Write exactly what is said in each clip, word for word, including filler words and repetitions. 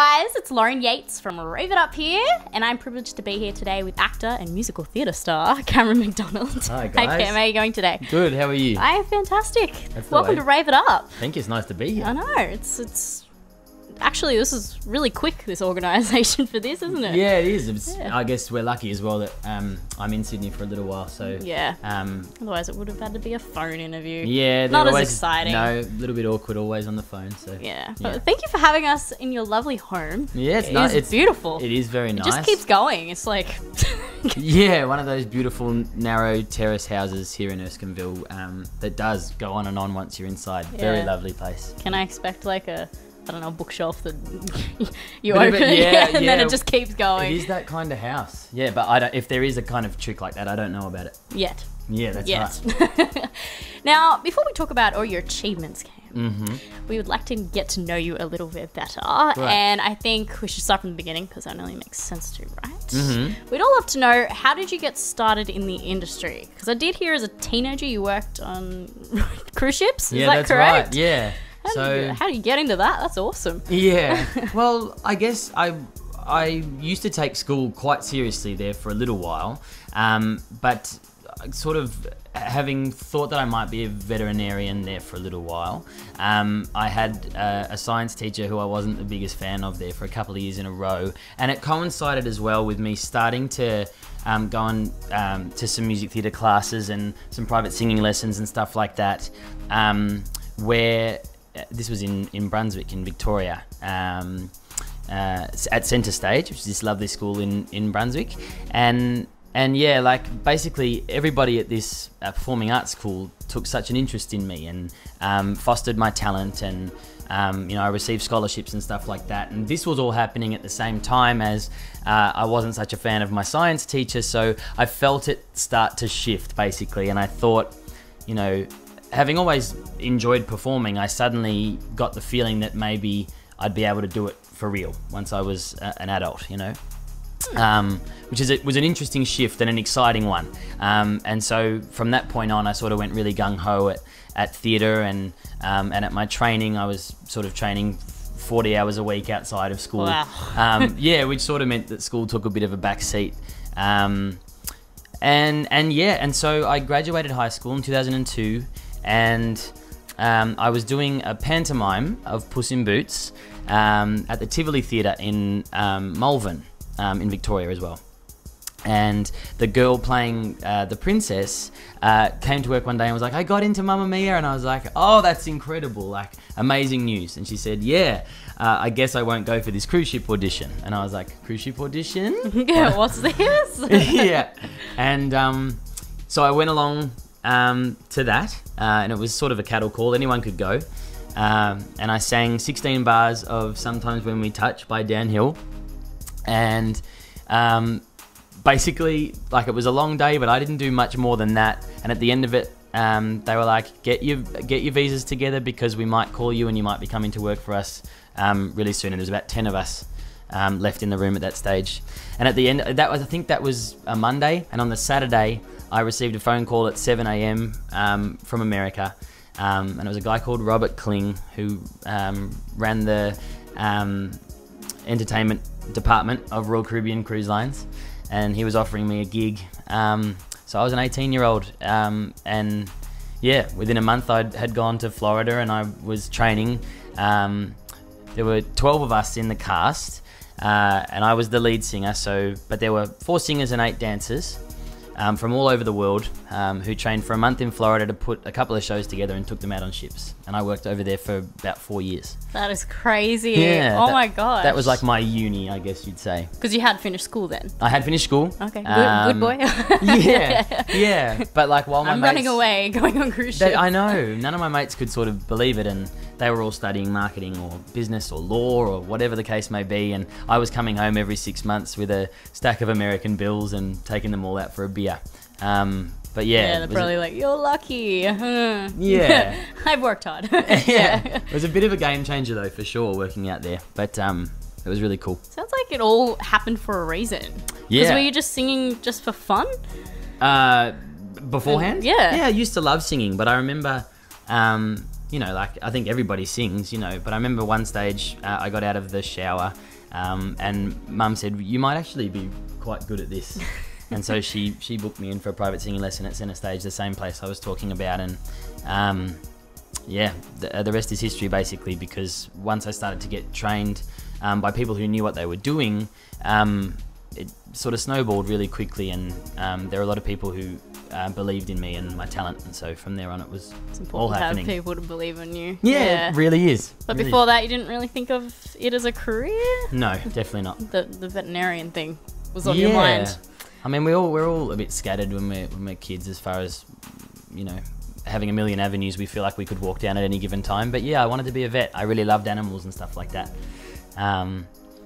guys, it's Lauren Yeates from Rave It Up here, and I'm privileged to be here today with actor and musical theatre star Cameron MacDonald. Hi guys. Hi Cam, how are you going today? Good, how are you? I am fantastic. That's the Welcome way. to Rave It Up. Thank you, it's nice to be here. I know, it's it's actually this is really quick, this organisation for this, isn't it? Yeah, it is. It's, Yeah. I guess we're lucky as well that um, I'm in Sydney for a little while, so Yeah. Um, Otherwise it would have had to be a phone interview. yeah, Not they're as always, exciting. No, a little bit awkward, always on the phone. So Yeah. Yeah. But thank you for having us in your lovely home. Yeah, it's It nice. is It's beautiful. It is very It nice. just keeps going. It's like Yeah, one of those beautiful narrow terrace houses here in Erskineville um, that does go on and on once you're inside. Very Yeah. lovely place. Can I expect like a, I don't know, bookshelf that you Bit of open it, yeah, and then yeah. it just keeps going? It is that kind of house. Yeah, but I don't, if there is a kind of trick like that, I don't know about it. Yet. Yeah, that's Yet. right. Now, before we talk about all your achievements, Cam, Mm-hmm. we would like to get to know you a little bit better. And I think we should start from the beginning because that only makes sense to, right? Mm-hmm. We'd all love to know, how did you get started in the industry? Because I did hear as a teenager you worked on cruise ships. Is Yeah, that that's correct? right. Yeah. How, so did you, how do you get into that? That's awesome. Yeah. Well, I guess I I used to take school quite seriously there for a little while, um, but sort of having thought that I might be a veterinarian there for a little while, um, I had uh, a science teacher who I wasn't the biggest fan of there for a couple of years in a row, and it coincided as well with me starting to um, go on um, to some music theatre classes and some private singing lessons and stuff like that, um, where this was in, in Brunswick in Victoria, um, uh, at Centre Stage, which is this lovely school in, in Brunswick. And and yeah, like basically everybody at this uh, performing arts school took such an interest in me and um, fostered my talent, and um, you know, I received scholarships and stuff like that. And this was all happening at the same time as uh, I wasn't such a fan of my science teacher, so I felt it start to shift basically, and I thought, you know, having always enjoyed performing, I suddenly got the feeling that maybe I'd be able to do it for real once I was a, an adult, you know, um, which is it was an interesting shift and an exciting one. Um, and so from that point on, I sort of went really gung ho at, at theatre, and um, and at my training, I was sort of training forty hours a week outside of school. Wow. um, yeah, which sort of meant that school took a bit of a back seat. Um, and and yeah, and so I graduated high school in two thousand two. And um, I was doing a pantomime of Puss in Boots um, at the Tivoli Theatre in um, Malvern, um, in Victoria as well. And the girl playing uh, the princess uh, came to work one day and was like, I got into Mamma Mia, and I was like, oh, that's incredible, like amazing news. And she said, yeah, uh, I guess I won't go for this cruise ship audition. And I was like, cruise ship audition? Yeah, what's this? Yeah. And um, so I went along um, to that, uh, and it was sort of a cattle call, anyone could go, um, and I sang sixteen bars of Sometimes When We Touch by Dan Hill, and um, basically, like, it was a long day, but I didn't do much more than that, and at the end of it, um, they were like, get your get your visas together because we might call you and you might be coming to work for us um, really soon. And there was about ten of us um, left in the room at that stage, and at the end, that was I think that was a Monday, and on the Saturday I received a phone call at seven A M um, from America, um, and it was a guy called Robert Kling who um, ran the um, entertainment department of Royal Caribbean Cruise Lines, and he was offering me a gig. Um, so I was an eighteen year old, um, and yeah, within a month I had gone to Florida and I was training. Um, there were twelve of us in the cast, uh, and I was the lead singer, so but there were four singers and eight dancers. Um, from all over the world, um, who trained for a month in Florida to put a couple of shows together and took them out on ships. And I worked over there for about four years. That is crazy. Yeah, Oh that- my gosh. That was like my uni, I guess you'd say. Because you had finished school then. I had finished school. Okay, good, Um, good boy. yeah, yeah. But like while my I'm mates, running away, going on cruise they, ships. I know, none of my mates could sort of believe it, and they were all studying marketing or business or law or whatever the case may be, and I was coming home every six months with a stack of American bills and taking them all out for a beer. Um, but yeah, Yeah, it they're was probably like, you're lucky. Yeah. I've worked hard. a, yeah, it was a bit of a game changer though, for sure, working out there. But um, it was really cool. Sounds like it all happened for a reason. Because Yeah. were you just singing just for fun? Uh, beforehand? Yeah. Yeah, I used to love singing, but I remember, um, you know, like I think everybody sings, you know, but I remember one stage uh, I got out of the shower Um, and Mum said, you might actually be quite good at this. And so she, she booked me in for a private singing lesson at Centre Stage, the same place I was talking about. And um, yeah, the, the rest is history basically, because once I started to get trained um, by people who knew what they were doing, um, it sort of snowballed really quickly, and um, there were a lot of people who uh, believed in me and my talent, and so from there on it was It's important all to happening. have people to believe in you. Yeah, it really is. But Really before is. that, you didn't really think of it as a career? No, definitely not. The the veterinarian thing was on yeah. your mind. I mean, we all we're all a bit scattered when we're when we're kids, as far as, you know, having a million avenues we feel like we could walk down at any given time. But yeah, I wanted to be a vet. I really loved animals and stuff like that. Um,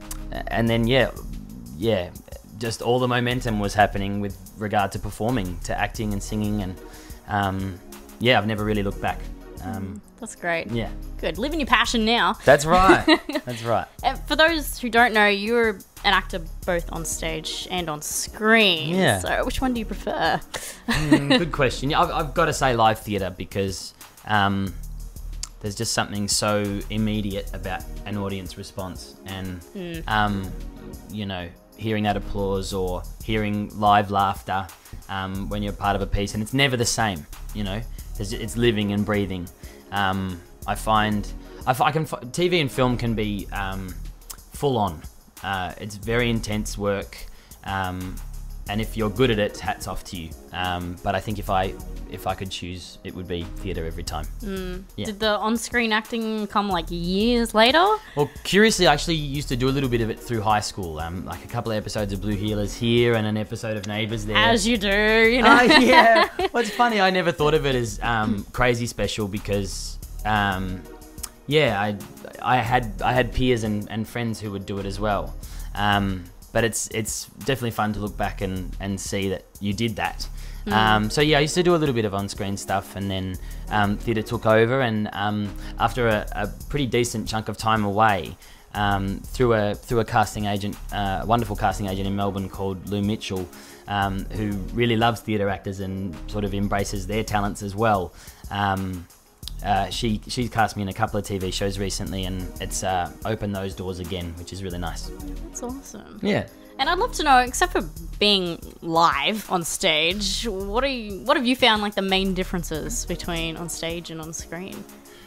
and then yeah, yeah, just all the momentum was happening with regard to performing, to acting and singing, and um, yeah, I've never really looked back. Um, That's great. yeah, Good. Living your passion now. that's right. That's right. And for those who don't know, you're an actor both on stage and on screen. Yeah. So which one do you prefer? Mm, good question. Yeah, I've, I've got to say live theatre, because um, there's just something so immediate about an audience response, and Mm. um, you know, hearing that applause or hearing live laughter um, when you're part of a piece, and it's never the same. You know, it's, it's living and breathing. Um, I find I, f- I can f- T V and film can be um, full on. Uh, it's very intense work. Um, And if you're good at it, hats off to you. Um, but I think if I if I could choose, it would be theatre every time. Mm. Yeah. Did the on-screen acting come like years later? Well, curiously, I actually used to do a little bit of it through high school. Um, like a couple of episodes of Blue Heelers here and an episode of Neighbours there. As you do, you know. Uh, yeah. Well, it's funny. I never thought of it as um, crazy special because, um, yeah, I I had I had peers and, and friends who would do it as well. Um, but it's it's definitely fun to look back and, and see that you did that. Mm. Um, so yeah, I used to do a little bit of on-screen stuff, and then um, theatre took over. And um, after a, a pretty decent chunk of time away, um, through a through a casting agent, uh, a wonderful casting agent in Melbourne called Lou Mitchell, um, who really loves theatre actors and sort of embraces their talents as well. Um, Uh, she she's cast me in a couple of T V shows recently, and it's uh, opened those doors again, which is really nice. That's awesome. Yeah. And I'd love to know, except for being live on stage, what are you, what have you found like the main differences between on stage and on screen?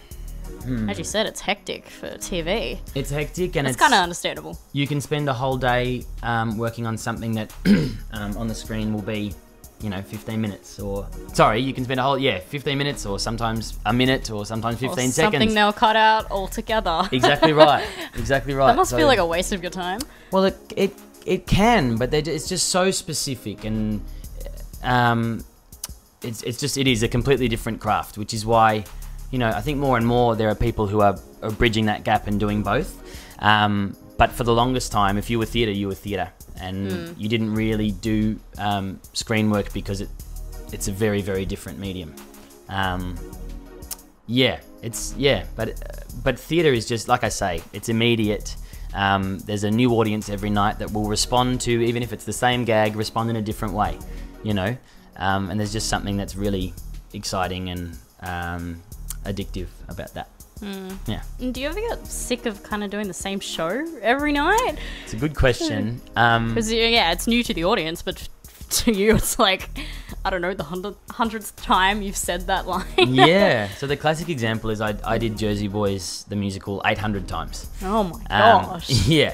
Hmm. As you said, it's hectic for T V. It's hectic, and It's it's kind of understandable. You can spend a whole day um, working on something that um, on the screen will be, you know, fifteen minutes, or sorry, you can spend a whole yeah fifteen minutes, or sometimes a minute, or sometimes fifteen or something seconds. they'll cut out altogether. Exactly right. Exactly right. That must So- feel like a waste of your time. Well, it it it can, but they- it's just so specific, and um, it's it's just it is a completely different craft, which is why, you know, I think more and more there are people who are, are bridging that gap and doing both. Um, but for the longest time, if you were theatre, you were theatre, and Mm. you didn't really do um, screen work because it it's a very very different medium. Um, yeah, it's yeah, but but theatre is just like I say, it's immediate. Um, there's a new audience every night that will respond to, even if it's the same gag, respond in a different way, you know. Um, and there's just something that's really exciting and um, addictive about that. Mm. Yeah. And do you ever get sick of kind of doing the same show every night? It's a good question. Um, Because yeah, it's new to the audience, but to you, it's like, I don't know, the hundred, hundredth time you've said that line. yeah. So the classic example is I, I did Jersey Boys, the musical, eight hundred times. Oh my Um, gosh. yeah.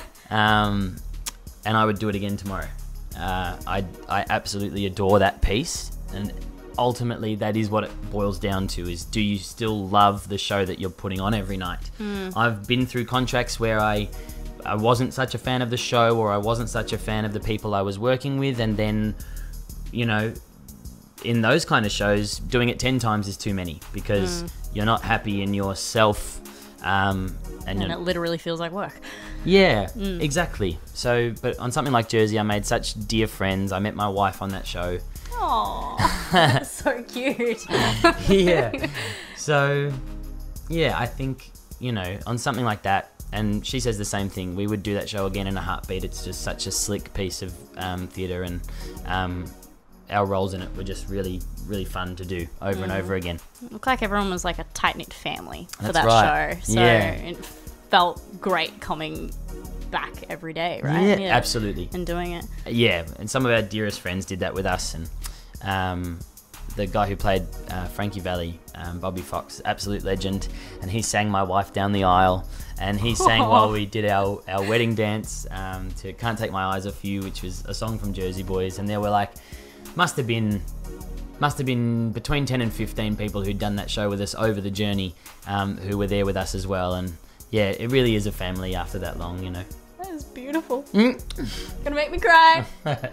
um, and I would do it again tomorrow. Uh, I, I absolutely adore that piece. And ultimately, that is what it boils down to, is do you still love the show that you're putting on every night? Mm. I've been through contracts where I, I wasn't such a fan of the show, or I wasn't such a fan of the people I was working with. And then, you know, in those kind of shows, doing it ten times is too many, because Mm. you're not happy in yourself. Um, and And you're, it literally feels like work. yeah, Mm. exactly. So, but on something like Jersey, I made such dear friends. I met my wife on that show. Oh, that's so cute. Yeah. So, yeah, I think, you know, on something like that, and she says the same thing, we would do that show again in a heartbeat. It's just such a slick piece of um, theatre, and um, our roles in it were just really, really fun to do over mm. and over again. It looked like everyone was like a tight-knit family for That's that right. show. So Yeah. it felt great coming give back every day, right? Yeah, absolutely. And doing it. Yeah, and some of our dearest friends did that with us, and um, the guy who played uh, Frankie Valli, um, Bobby Fox, absolute legend, and he sang My Wife Down the Aisle, and he sang Oh. while we did our, our wedding dance um, to Can't Take My Eyes Off You, which was a song from Jersey Boys, and there were like, must have been, must have been between ten and fifteen people who'd done that show with us over the journey, um, who were there with us as well, and yeah, it really is a family after that long, you know. That is beautiful. Mm. Gonna make me cry.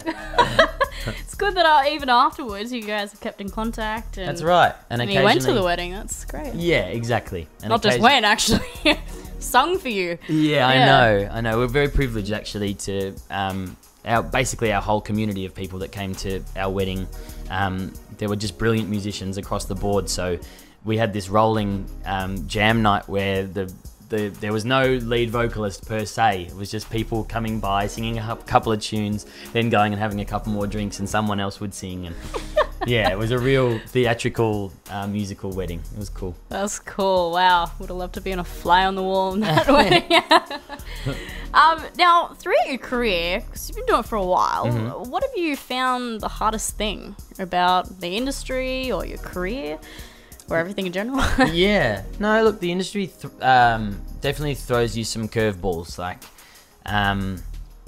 It's good that uh, even afterwards you guys have kept in contact. And, That's right. And, and you went to occasionally- the wedding. That's great. Yeah, exactly. And Not just occasion- went, actually. Sung for you. Yeah, I Yeah. know. I know. We're very privileged actually to um, our basically our whole community of people that came to our wedding. Um, there were just brilliant musicians across the board. So we had this rolling um, jam night where the The, there was no lead vocalist per se. It was just people coming by, singing a hu- couple of tunes, then going and having a couple more drinks, and someone else would sing. And yeah, it was a real theatrical uh, musical wedding. It was cool. That's cool. Wow. Would have loved to be on a fly on the wall in that wedding. um, now, throughout your career, because you've been doing it for a while, Mm-hmm. what have you found the hardest thing about the industry or your career? Or everything in general? Yeah. No, look, the industry th- um, definitely throws you some curveballs. Like, um,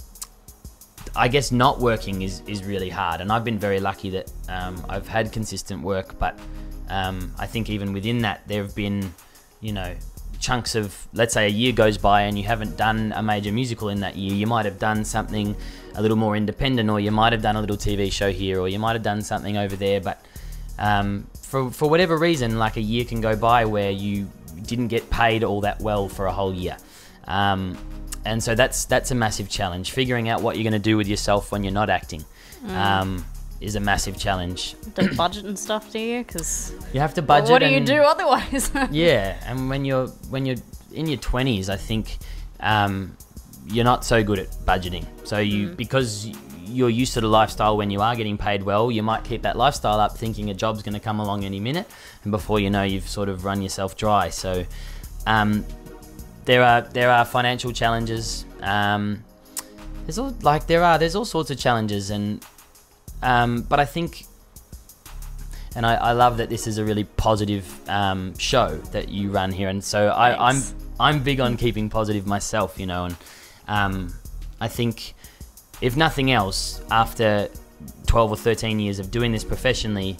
I guess not working is, is really hard. And I've been very lucky that um, I've had consistent work. But um, I think even within that, there have been, you know, chunks of, let's say a year goes by and you haven't done a major musical in that year. You might have done something a little more independent, or you might have done a little T V show here, or you might have done something over there. But um, for for whatever reason, like a year can go by where you didn't get paid all that well for a whole year, um, and so that's that's a massive challenge. Figuring out what you're going to do with yourself when you're not acting Mm. um, is a massive challenge. Do budget and stuff, do you? Because You have to budget. what do you and- do otherwise? Yeah, and when you're when you're in your twenties, I think um, you're not so good at budgeting. So you Mm. because you're used to the lifestyle when you are getting paid well, you might keep that lifestyle up thinking a job's going to come along any minute, and before you know, you've sort of run yourself dry. So um, there are there are financial challenges. Um, there's all like there are there's all sorts of challenges, and um, but I think. And I, I love that this is a really positive um, show that you run here, and so I, I'm Thanks. I'm big on keeping positive myself, you know, and um, I think if nothing else, after twelve or thirteen years of doing this professionally,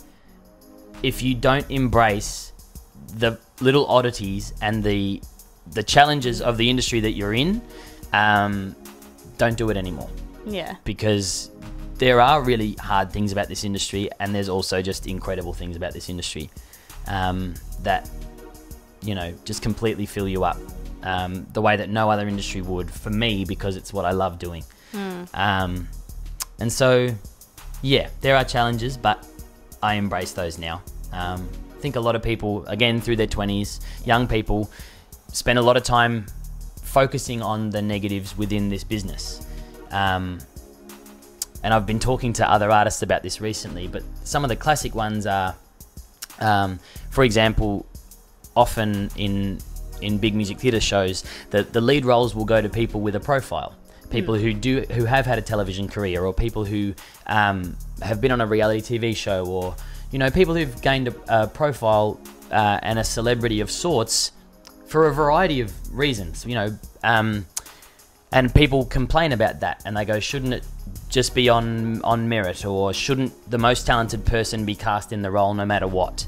if you don't embrace the little oddities and the the challenges of the industry that you're in, um, don't do it anymore, Yeah. because there are really hard things about this industry, and there's also just incredible things about this industry um, that, you know, just completely fill you up um, the way that no other industry would for me, because it's what I love doing. Mm. Um, and so, yeah, there are challenges, but I embrace those now. Um, I think a lot of people, again, through their twenties, young people, spend a lot of time focusing on the negatives within this business. Um, and I've been talking to other artists about this recently, but some of the classic ones are, um, for example, often in in big music theatre shows, the, the lead roles will go to people with a profile. People mm. who do who have had a television career, or people who um, have been on a reality T V show, or, you know, people who've gained a, a profile uh, and a celebrity of sorts for a variety of reasons, you know, um, and people complain about that, and they go, shouldn't it just be on on merit, or shouldn't the most talented person be cast in the role no matter what?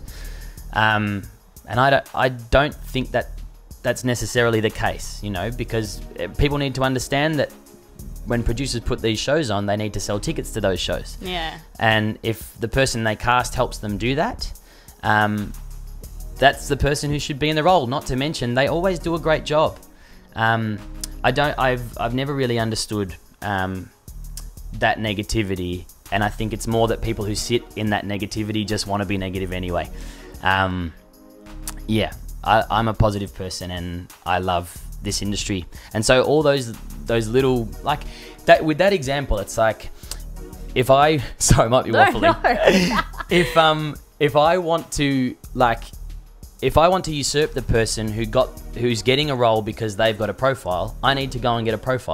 Um, and I don't, I don't think that that's necessarily the case, you know, because people need to understand that when producers put these shows on, they need to sell tickets to those shows. Yeah. And if the person they cast helps them do that, um, that's the person who should be in the role. Not to mention, they always do a great job. Um, I don't. I've I've never really understood um, that negativity, and I think it's more that people who sit in that negativity just want to be negative anyway. Um, yeah, I, I'm a positive person, and I love this industry, and so all those those little, like that with that example, it's like if I sorry, I might be No, waffling. no. if um if I want to like. If I want to usurp the person who got, who's getting a role because they've got a profile, I need to go and get a profile.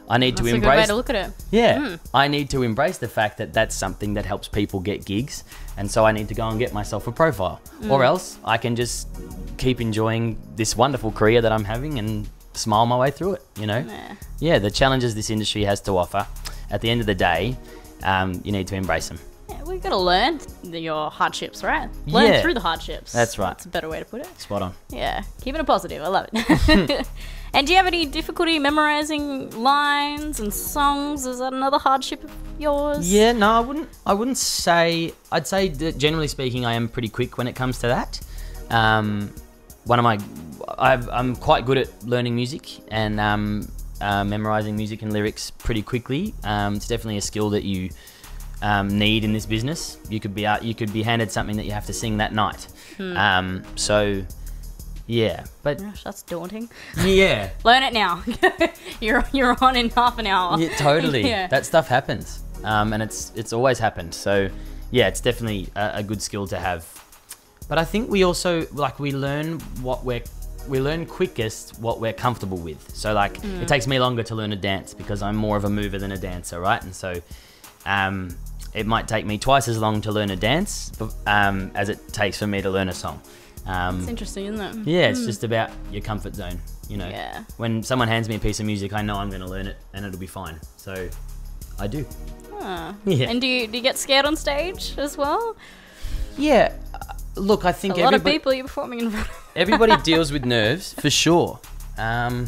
I need That's to a good embrace. way to look at it. Yeah, Mm. I need to embrace the fact that that's something that helps people get gigs, and so I need to go and get myself a profile, Mm. or else I can just keep enjoying this wonderful career that I'm having and smile my way through it. You know, Yeah. yeah, the challenges this industry has to offer. At the end of the day, um, you need to embrace them. Yeah, we got to learn the- your hardships, right? Learn Yeah. through the hardships. That's right. That's a better way to put it. Spot on. Yeah, keeping it positive. I love it. And do you have any difficulty memorizing lines and songs? Is that another hardship of yours? Yeah, no, I wouldn't. I wouldn't say. I'd say that generally speaking, I am pretty quick when it comes to that. Um, one of my, I've, I'm quite good at learning music and um, uh, memorizing music and lyrics pretty quickly. Um, it's definitely a skill that you um, need in this business. You could be out. You could be handed something that you have to sing that night. Hmm. Um, so, yeah, but Gosh, that's daunting. yeah. Learn it now. you're you're on in half an hour. Yeah, totally. Yeah. That stuff happens, um, and it's it's always happened. So, yeah, it's definitely a, a good skill to have. But I think we also like we learn what we're we learn quickest what we're comfortable with. So like Mm. it takes me longer to learn a dance because I'm more of a mover than a dancer, right? And so, um, it might take me twice as long to learn a dance um, as it takes for me to learn a song. Um, It's interesting, isn't it? yeah, it's just about your comfort zone. You know, Yeah. when someone hands me a piece of music, I know I'm going to learn it and it'll be fine. So, I do. Ah. Yeah. And do you do you get scared on stage as well? Yeah. uh, Look, I think A lot of everybody, people you're performing in front of. everybody deals with nerves for sure, um,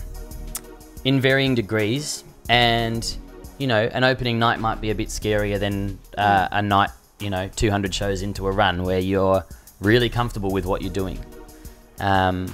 in varying degrees. And you know, an opening night might be a bit scarier than uh, a night, you know, two hundred shows into a run where you're really comfortable with what you're doing. Um,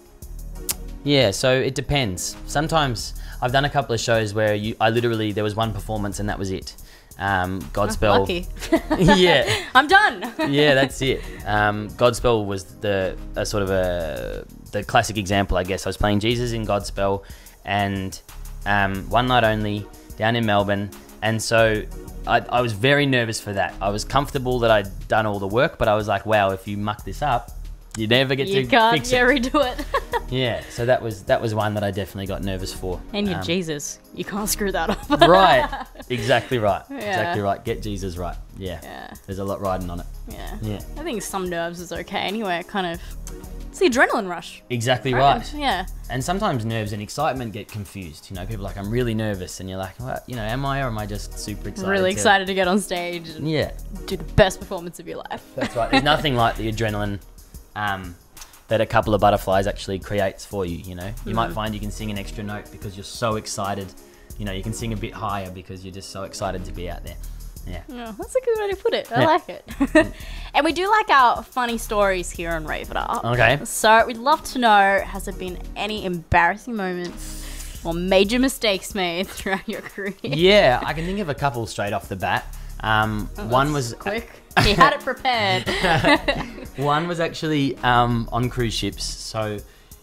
yeah, so it depends. Sometimes I've done a couple of shows where you, I literally there was one performance and that was it. Um, Godspell. Lucky. Yeah. I'm done. Yeah, that's it. Um, Godspell was the a sort of a the classic example, I guess. I was playing Jesus in Godspell, and um, one night only down in Melbourne, and so I, I was very nervous for that. I was comfortable that I'd done all the work, but I was like, wow, if you muck this up, you never get You to can't fix yeah, it. redo it. Yeah, so that was that was one that I definitely got nervous for. And you're Um, Jesus. You can't screw that up. Right, exactly right, Yeah. exactly right. Get Jesus right. Yeah. Yeah. There's a lot riding on it. Yeah. Yeah. I think some nerves is okay anyway. It kind of, it's the adrenaline rush. Exactly right. Yeah. And sometimes nerves and excitement get confused. You know, people are like, I'm really nervous, and you're like, well, you know, am I, or am I just super excited? Really to-" excited to get on stage and Yeah, do the best performance of your life. that's right. There's nothing like the adrenaline um, that a couple of butterflies actually creates for you. You know, you might find you can sing an extra note because you're so excited. You know, you can sing a bit higher because you're just so excited to be out there. Yeah. Yeah, that's a good way to put it. I Yeah. like it. And we do like our funny stories here on Rave It Up. Okay. So we'd love to know, has there been any embarrassing moments or major mistakes made throughout your career? Yeah, I can think of a couple straight off the bat. Um, Oh, one that's was quick. He had it prepared. One was actually um, on cruise ships. So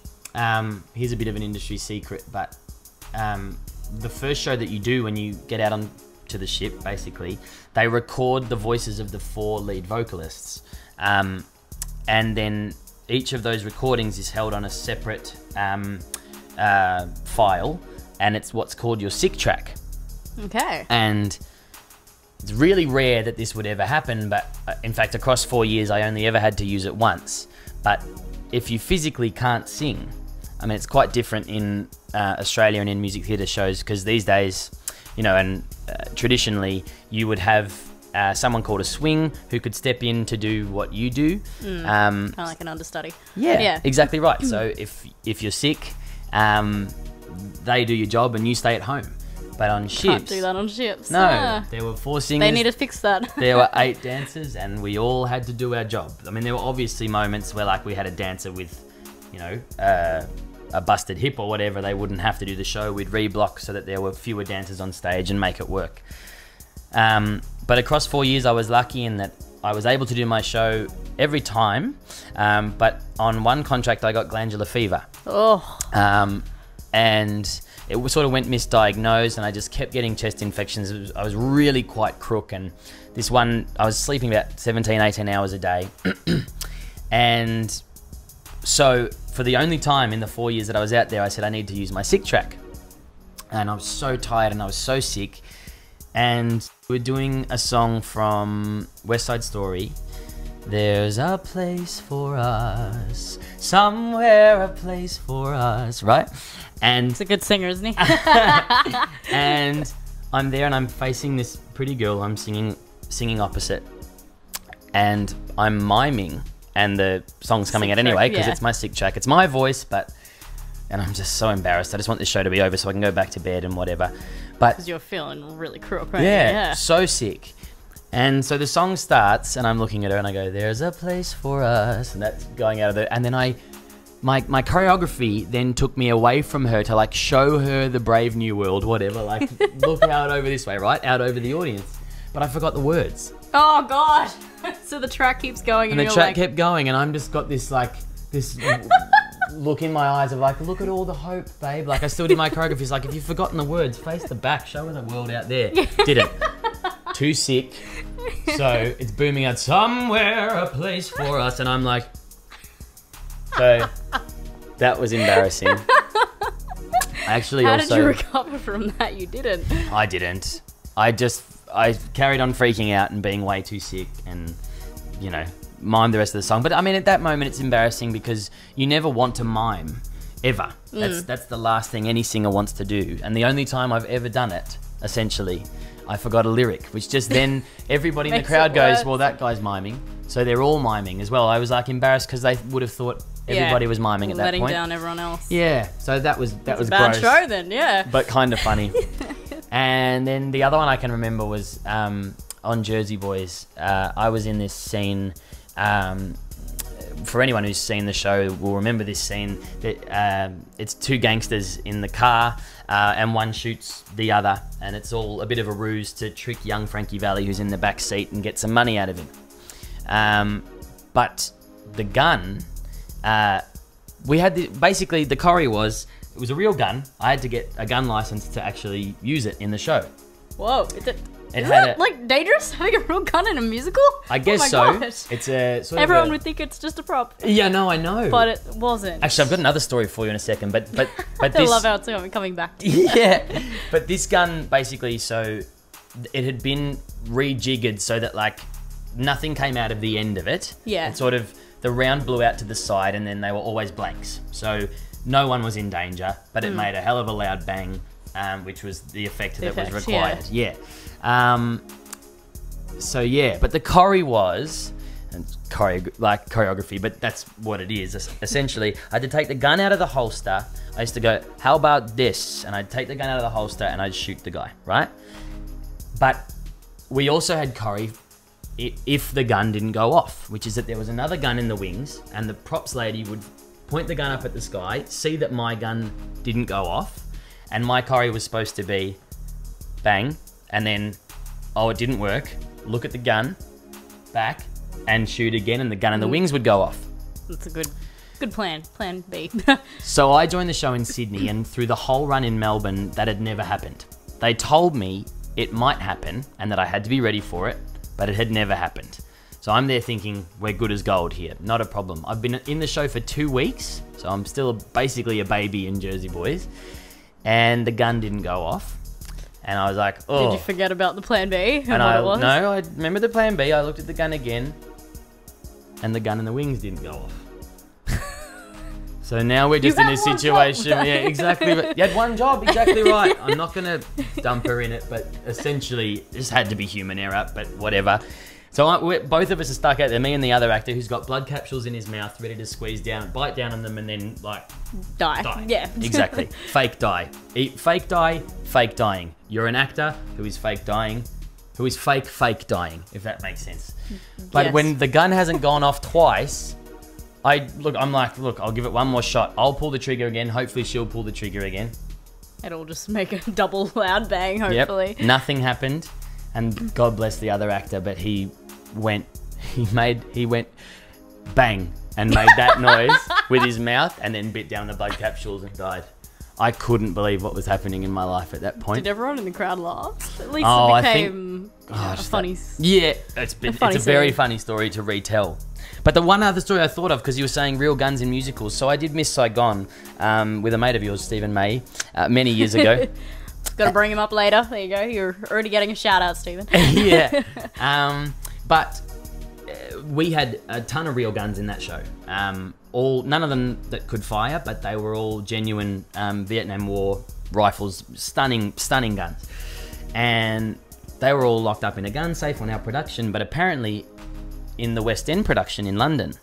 um, here's a bit of an industry secret, but um, the first show that you do when you get out onto the ship, basically, they record the voices of the four lead vocalists. Um, and then each of those recordings is held on a separate um, uh, file, and it's what's called your sick track. Okay. And it's really rare that this would ever happen, but uh, in fact, across four years, I only ever had to use it once. But if you physically can't sing, I mean, it's quite different in uh, Australia and in music theatre shows, because these days, you know, and uh, traditionally, you would have uh, someone called a swing who could step in to do what you do. Mm, Um, kind of like an understudy. yeah, Yeah. exactly right. So if if you're sick, um, they do your job and you stay at home. But on ships, Can't do that on ships. no, Ah, there were four singers. they need to fix that. There were eight dancers, and we all had to do our job. I mean, there were obviously moments where, like, we had a dancer with, you know, uh, a busted hip or whatever. They wouldn't have to do the show. We'd reblock so that there were fewer dancers on stage and make it work. Um, but across four years, I was lucky in that I was able to do my show every time. Um, but on one contract, I got glandular fever. Oh, Um, and it was, sort of went misdiagnosed, and I just kept getting chest infections. It was, I was really quite crook, and this one, I was sleeping about seventeen, eighteen hours a day. And so for the only time in the four years that I was out there, I said, I need to use my sick track. and I was so tired and I was so sick. And we're doing a song from West Side Story. There's a place for us, somewhere a place for us, right? And He's a good singer, isn't he? and I'm there and I'm facing this pretty girl I'm singing singing opposite. And I'm miming, and the song's coming Sick out anyway track, because yeah. it's my sick track. It's my voice, but and I'm just so embarrassed. I just want this show to be over so I can go back to bed and whatever. But Because you're feeling really crook, right? yeah, Yeah. so sick. And so the song starts, and I'm looking at her, and I go, "There's a place for us," and that's going out of the. And then I, my my choreography then took me away from her to like show her the brave new world, whatever. Like look out over this way, right, out over the audience. But I forgot the words. Oh, God. So the track keeps going, and, And the you're track like, kept going, and I'm just got this like this look in my eyes of like, look at all the hope, babe. Like I still did my choreography. It's like, if you've forgotten the words, face the back, show her the world out there. Didn't. Too sick. So it's booming out somewhere a place for us, and I'm like, so that was embarrassing. I actually how also did you recover from that? You didn't. I didn't. I just I carried on freaking out and being way too sick, and you know, mime the rest of the song. But I mean, at that moment, it's embarrassing because you never want to mime, ever. Mm. That's that's the last thing any singer wants to do, and the only time I've ever done it, essentially, I forgot a lyric, which just then everybody in the Makes crowd it goes, worse. "Well, that guy's miming," so they're all miming as well. I was like embarrassed because they would have thought everybody Yeah. was miming at that Letting point. down everyone else. Yeah, so that was that was It's a bad gross, show then, yeah. but kind of funny. And then the other one I can remember was um, on Jersey Boys. Uh, I was in this scene. Um, for anyone who's seen the show will remember this scene. That um, it's two gangsters in the car, uh, and one shoots the other, and it's all a bit of a ruse to trick young Frankie Valli, who's in the back seat, and get some money out of him. Um, but the gun, uh, we had the, basically the choreo was. It was a real gun. I had to get a gun license to actually use it in the show. Whoa. Is it, It is had it a- like dangerous having a real gun in a musical? I guess oh my so. Gosh. It's a sort Everyone of a, would think it's just a prop, Yeah, no, I know. but it wasn't. Actually, I've got another story for you in a second, but but but I this love how it's coming back to. yeah, but this gun basically, so it had been rejiggered so that like nothing came out of the end of it. Yeah. It sort of the round blew out to the side, and then they were always blanks. So no one was in danger, but it mm. made a hell of a loud bang, um, which was the effect The that effect, was required. Yeah. yeah. Um, so yeah, but the choreo was, and choreo, like choreography, but that's what it is. Essentially, I had to take the gun out of the holster. I used to go, how about this? And I'd take the gun out of the holster and I'd shoot the guy, right? But we also had choreo if the gun didn't go off, which is that there was another gun in the wings, and the props lady would point the gun up at the sky, see that my gun didn't go off, and my choreo was supposed to be bang, and then, oh, it didn't work, look at the gun, back, and shoot again, and the gun and the wings would go off. That's a good good plan. Plan B. So I joined the show in Sydney, and through the whole run in Melbourne, that had never happened. They told me it might happen, and that I had to be ready for it, but it had never happened. So I'm there thinking, we're good as gold here, not a problem. I've been in the show for two weeks, so I'm still basically a baby in Jersey Boys, and the gun didn't go off. And I was like, oh. Did you forget about the plan B? And, And what I, it was? no, I remember the plan B. I looked at the gun again, and the gun and the wings didn't go off. So now we're just You in had this one situation. job. Yeah, exactly. But you had one job, exactly right. I'm not gonna dump her in it, but essentially, this had to be human error. But whatever. So I, we're, both of us are stuck out there. Me and the other actor, who's got blood capsules in his mouth, ready to squeeze down, bite down on them, and then like Die. die. Yeah. Exactly. Fake die. Eat, fake die. Fake dying. You're an actor who is fake dying, who is fake fake dying. If that makes sense. But Yes. when the gun hasn't gone off twice. I look. I'm like, look. I'll give it one more shot. I'll pull the trigger again. Hopefully, she'll pull the trigger again. It'll just make a double loud bang, hopefully. Yep. Nothing happened, and God bless the other actor, but he went. He made. He went, bang, and made that noise with his mouth, and then bit down the blood capsules and died. I couldn't believe what was happening in my life at that point. Did everyone in the crowd laugh? At least Oh, it I think- became Gosh, a funny. that- yeah, it's been, funny it's a very scene. funny story to retell. But the one other story I thought of, because you were saying real guns in musicals, so I did Miss Saigon um, with a mate of yours, Stephen May, uh, many years ago. Gotta bring him up later. There you go. You're already getting a shout out, Stephen. Yeah. Um, but uh, we had a ton of real guns in that show. Um, all none of them that could fire, but they were all genuine um, Vietnam War rifles, stunning, stunning guns. And they were all locked up in a gun safe on our production, but apparently in the West End production in London,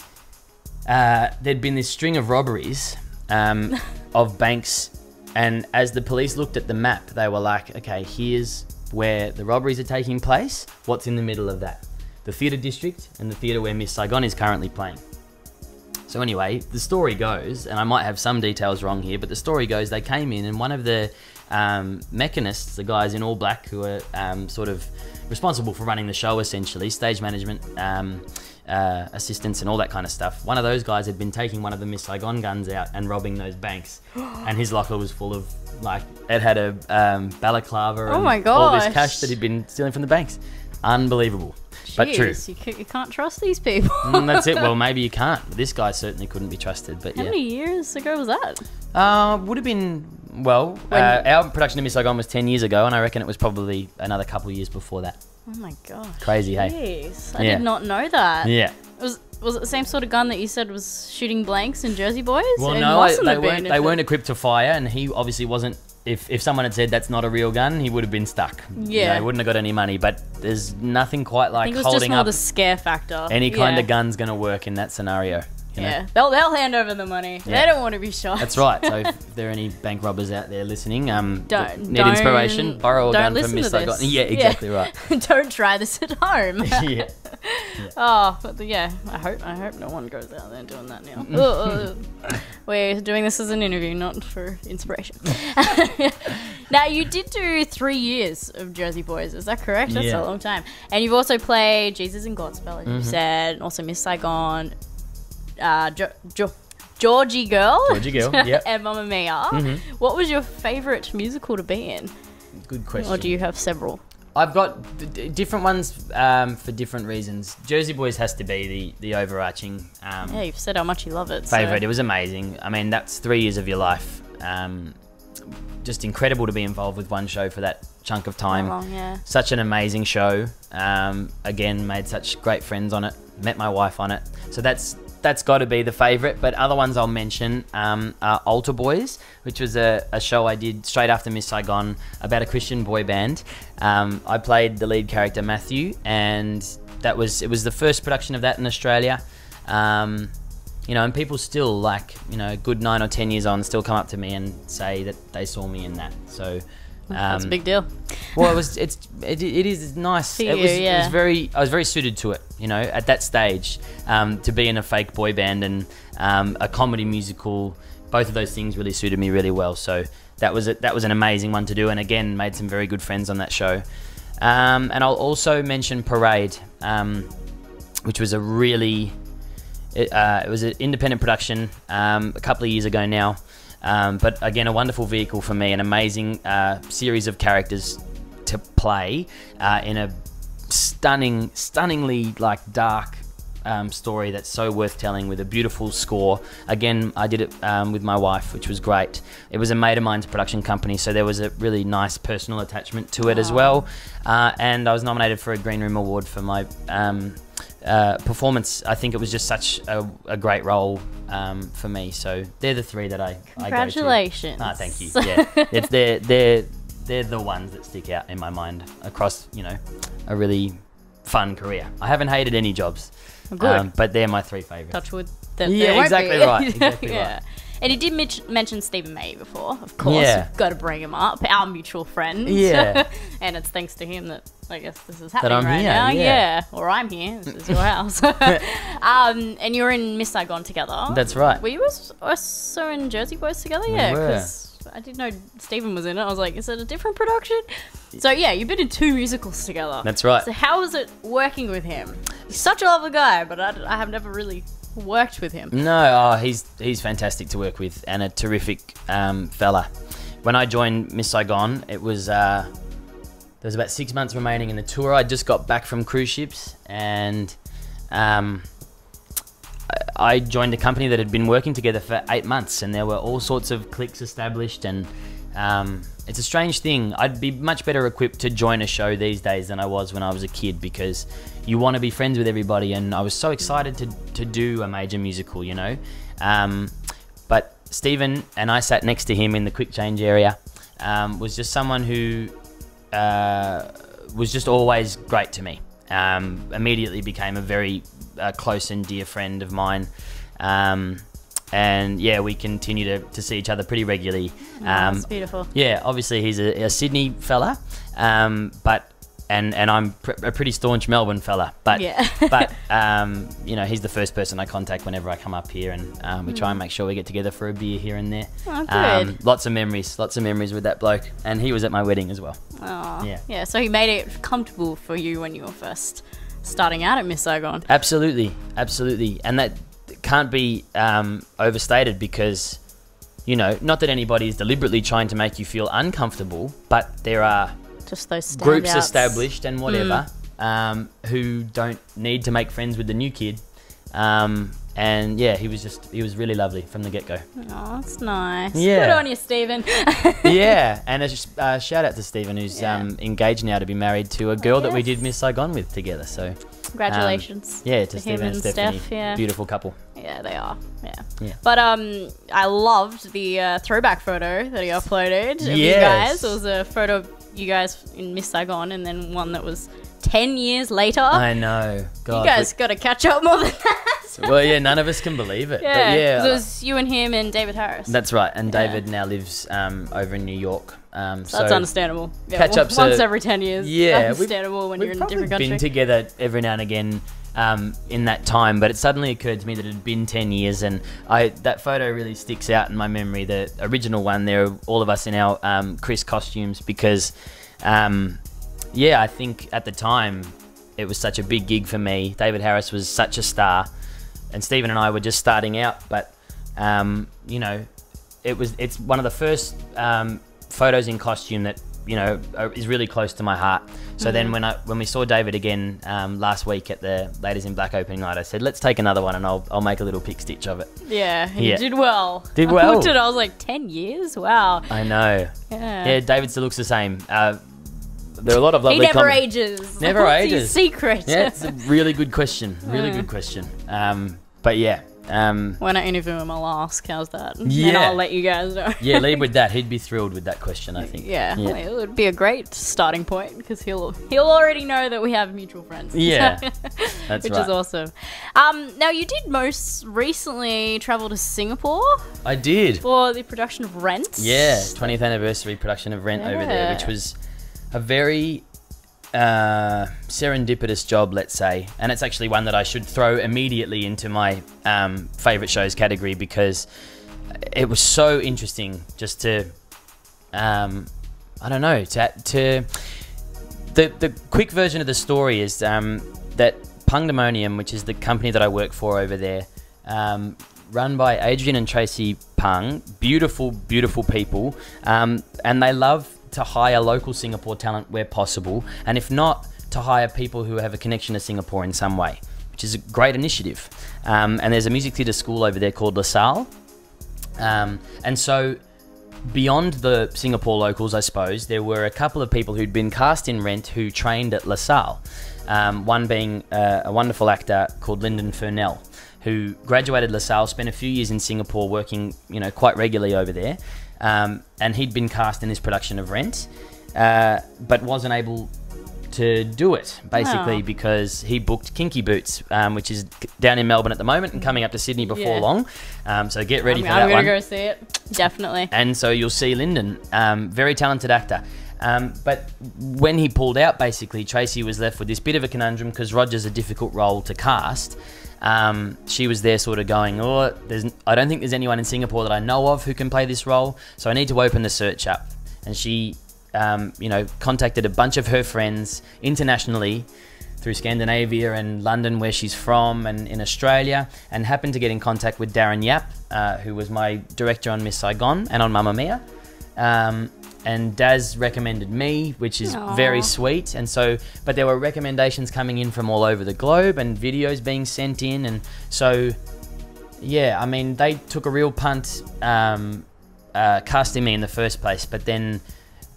uh, there'd been this string of robberies um, of banks, and as the police looked at the map, they were like, okay, here's where the robberies are taking place. What's in the middle of that? The theatre district and the theatre where Miss Saigon is currently playing. So anyway, the story goes, and I might have some details wrong here, but the story goes they came in and one of the um, mechanists, the guys in all black who are um, sort of responsible for running the show essentially, stage management, um, uh, assistants and all that kind of stuff. One of those guys had been taking one of the Miss Saigon guns out and robbing those banks. And his locker was full of, like, it had a um, balaclava Oh and my all this gosh. cash that he'd been stealing from the banks. Unbelievable. But true. Jeez, you, ca- you can't trust these people. Mm, that's it. Well, maybe you can't. This guy certainly couldn't be trusted. But How yeah. many years ago was that? Uh, would have been, well, When- uh, our production of Miss Saigon was ten years ago, and I reckon it was probably another couple of years before that. Oh my gosh. Crazy, hey? Jeez, I Yeah. did not know that. Yeah. Was was it the same sort of gun that you said was shooting blanks in Jersey Boys? Well, It no, I, mustn't they have been weren't. if They it- weren't equipped to fire, and he obviously wasn't. If if someone had said that's not a real gun, he would have been stuck. You Yeah. know, he wouldn't have got any money. But there's nothing quite I like think it was just holding more up the scare factor. any kind Yeah. of gun's going to work in that scenario. You know? Yeah, they'll they'll hand over the money. Yeah. They don't want to be shot. That's right. So if there are any bank robbers out there listening, um, Don't- need don't- inspiration, borrow a don't gun listen from Miss to Saigon. this. Yeah, Yeah. exactly right. Don't try this at home. yeah. Oh, but the, yeah, I hope I hope no one goes out there doing that now. Ugh, ugh. We're doing this as an interview, not for inspiration. Now, you did do three years of Jersey Boys, is that correct? That's Yeah. a long time. And you've also played Jesus and Godspell, as you Mhm. said, and also Miss Saigon, uh, jo- jo- Georgie Girl, Georgie Girl, yep. and Mamma Mia. Mhm. What was your favourite musical to be in? Good question. Or do you have several? I've got d- d- different ones um, for different reasons. Jersey Boys has to be the, the overarching um, Yeah, you've said how much you love it. so- favourite. It was amazing. I mean, that's three years of your life. Um, just incredible to be involved with one show for that chunk of time. How long, yeah. Such an amazing show. Um, again, made such great friends on it. Met my wife on it. So that's that's got to be the favourite. But other ones I'll mention um, are Altar Boys, which was a, a show I did straight after Miss Saigon about a Christian boy band. Um, I played the lead character Matthew, and that was it was the first production of that in Australia. Um, you know, and people still, like, you know, a good nine or ten years on, still come up to me and say that they saw me in that. So um, That's a big deal. well, it was. It's. It, it is nice. For it you, was. It yeah. was very. I was very suited to it. You know, at that stage, um, to be in a fake boy band and um, a comedy musical. Both of those things really suited me really well. So that was a, that was an amazing one to do, and again, made some very good friends on that show. Um, and I'll also mention Parade, um, which was a really. It, uh, it was an independent production um, a couple of years ago now. Um, but again, a wonderful vehicle for me, an amazing uh, series of characters to play uh, in a stunning, stunningly like dark um, story that's so worth telling, with a beautiful score. Again, I did it um, with my wife, which was great. It was a mate of mine's production company, so there was a really nice personal attachment to it as well. Uh, and I was nominated for a Green Room Award for my um, uh, performance. I think it was just such a, a great role um, for me. So they're the three that I, I go to. Congratulations. Ah, thank you. Yeah, it's they're they're they're the ones that stick out in my mind across, you know, a really fun career. I haven't hated any jobs, Good. um, but they're my three favourites. Touch wood. That Yeah, there won't exactly be. right, exactly yeah. right. And you did mention, mention Stephen May before, of course. Yeah. You've got to bring him up, our mutual friend. Yeah. And it's thanks to him that I guess this is That happening I'm right here, now. yeah. Or I'm here. This is your house. um, and you were in Miss Saigon together. That's right. Were you als- also in Jersey Boys together? We yeah, were. because I didn't know Stephen was in it. I was like, is it a different production? So yeah, you've been in two musicals together. That's right. So how was it working with him? He's such a lovely guy, but I, I have never really worked with him. No, oh, he's he's fantastic to work with and a terrific um, fella. When I joined Miss Saigon, it was uh, there was about six months remaining in the tour. I just got back from cruise ships, and um, I I joined a company that had been working together for eight months, and there were all sorts of cliques established, and um, it's a strange thing. I'd be much better equipped to join a show these days than I was when I was a kid, because you want to be friends with everybody, and I was so excited to, to do a major musical, you know. Um, but Stephen, and I sat next to him in the quick change area, um, was just someone who uh, was just always great to me. Um, immediately became a very uh, close and dear friend of mine. Um, and yeah, we continue to, to see each other pretty regularly. Oh, um, that's beautiful. Yeah, obviously he's a, a Sydney fella, um, but and and I'm pr a pretty staunch Melbourne fella. But Yeah. but um, you know, he's the first person I contact whenever I come up here, and um, we try and make sure we get together for a beer here and there. Oh, good. Um, lots of memories, lots of memories with that bloke, and he was at my wedding as well. Oh, Yeah. yeah. So he made it comfortable for you when you were first starting out at Miss Saigon. Absolutely, absolutely, and that can't be um, overstated, because, you know, not that anybody is deliberately trying to make you feel uncomfortable, but there are Just those groups standouts. established and whatever um, who don't need to make friends with the new kid. Um, and yeah, he was just, he was really lovely from the get-go. Oh, that's nice. Yeah. Good on you, Stephen. Yeah, and a sh- uh, shout out to Stephen, who's Yeah. um, engaged now to be married to a girl that we yes. did Miss Saigon with together. So Congratulations. Um, yeah, to, to Stephen him and and Stephanie. Steph, yeah. Beautiful couple. Yeah, they are. Yeah. Yeah. But um, I loved the uh, throwback photo that he uploaded of you Yes. guys. It was a photo of you guys in Miss Saigon, and then one that was ten years later. I know. God, you guys got to catch up more than that. we- well, yeah, none of us can believe it. Yeah, But yeah, 'cause it was you and him and David Harris. that's right. And Yeah. David now lives um, over in New York. Um, So that's understandable. Yeah, catch well, ups once are- every ten years. Yeah, we've- understandable when We've you're in a probably different country. been together every now and again um, in that time, but it suddenly occurred to me that it had been ten years, and I that photo really sticks out in my memory. The original one, there, all of us in our um, Chris costumes, because um, yeah, I think at the time it was such a big gig for me. David Harris was such a star, and Stephen and I were just starting out, but um, you know, it was it's one of the first um, photos in costume that, you know, is really close to my heart. So Mm-hmm. then when I when we saw David again um, last week at the Ladies in Black opening night, I said, let's take another one and I'll I'll make a little pick stitch of it. Yeah, you Yeah. did well. Did I well. looked at it, I was like, ten years? Wow. I know. Yeah. Yeah, David still looks the same. Uh, there are a lot of lovely He never comments. ages. Never What's ages. his secret? Yeah, it's a really good question. Really Mm. good question. Um, but yeah. Um, When I interview him, I'll ask, how's that? Yeah. And I'll let you guys know. yeah, lead with that. He'd be thrilled with that question, I think. Yeah, Yeah. well, it would be a great starting point, because he'll he'll already know that we have mutual friends. Yeah, that's which right. is awesome. Um, now you did most recently travel to Singapore I did. for the production of Rent. Yeah, twentieth anniversary production of Rent over there, Yeah. which was a very uh, serendipitous job, let's say. And it's actually one that I should throw immediately into my um, favourite shows category, because it was so interesting just to, um, I don't know, to, to the, the quick version of the story is um, that Pungdemonium, which is the company that I work for over there, um, run by Adrian and Tracy Pung, beautiful, beautiful people, um, and they love to hire local Singapore talent where possible, and if not, to hire people who have a connection to Singapore in some way, which is a great initiative. Um, and there's a music theatre school over there called LaSalle, um, and so beyond the Singapore locals, I suppose, there were a couple of people who'd been cast in Rent who trained at LaSalle, um, one being uh, a wonderful actor called Lyndon Furnell, who graduated LaSalle, spent a few years in Singapore working, you know, quite regularly over there. Um, and he'd been cast in this production of Rent, uh, but wasn't able to do it, basically, Oh. because he booked Kinky Boots, um, which is down in Melbourne at the moment and coming up to Sydney before Yeah. long. Um, so get ready I'm, for I'm that gonna one. go see it. Definitely. And so you'll see Lyndon, um, very talented actor. Um, but when he pulled out, basically, Tracy was left with this bit of a conundrum, because Roger's a difficult role to cast. Um, she was there sort of going, oh, there's, I don't think there's anyone in Singapore that I know of who can play this role, so I need to open the search up. And she, um, you know, contacted a bunch of her friends internationally through Scandinavia and London, where she's from, and in Australia, and happened to get in contact with Darren Yap, uh, who was my director on Miss Saigon and on Mamma Mia. Um, and Daz recommended me, which is Aw. very sweet. And so, but there were recommendations coming in from all over the globe and videos being sent in. And so, yeah, I mean, they took a real punt um, uh, casting me in the first place. But then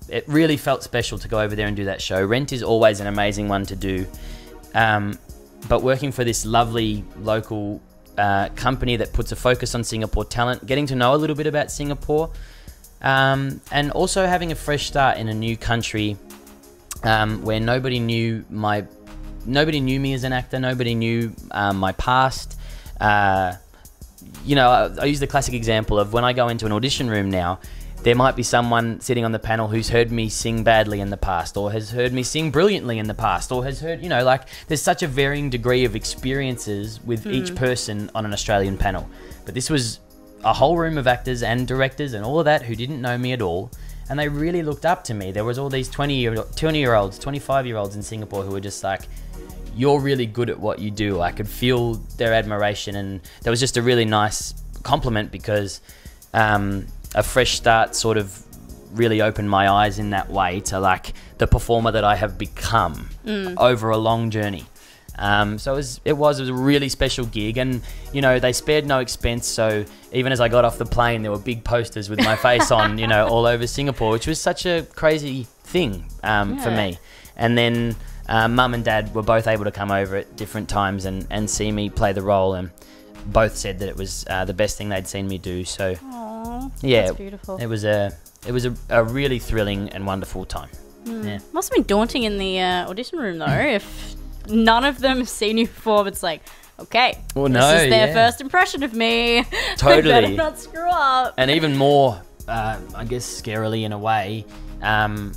it really felt special to go over there and do that show. Rent is always an amazing one to do. Um, but working for this lovely local uh, company that puts a focus on Singapore talent, getting to know a little bit about Singapore, um, and also having a fresh start in a new country um, where nobody knew my, nobody knew me as an actor, nobody knew um, my past. Uh, you know, I, I use the classic example of when I go into an audition room now, there might be someone sitting on the panel who's heard me sing badly in the past, or has heard me sing brilliantly in the past, or has heard, you know, like there's such a varying degree of experiences with mm. each person on an Australian panel. But this was a whole room of actors and directors and all of that who didn't know me at all. And they really looked up to me. There was all these twenty year olds, twenty-five year olds in Singapore who were just like, you're really good at what you do. I could feel their admiration. And there was just a really nice compliment because, um, a fresh start sort of really opened my eyes in that way to like the performer that I have become mm. over a long journey. Um, so it was, it was, it was a really special gig, and you know, they spared no expense. So even as I got off the plane, there were big posters with my face on, you know, all over Singapore, which was such a crazy thing um, yeah. for me. And then uh, mum and dad were both able to come over at different times and, and see me play the role, and both said that it was uh, the best thing they'd seen me do. So Aww, yeah, that's beautiful. it was a it was a, a really thrilling and wonderful time. Mm. Yeah. Must have been daunting in the uh, audition room though, if none of them have seen you before. It's like, okay, well, this no, is their yeah. first impression of me. Totally. I better not screw up. And even more, uh, I guess, scarily in a way, um,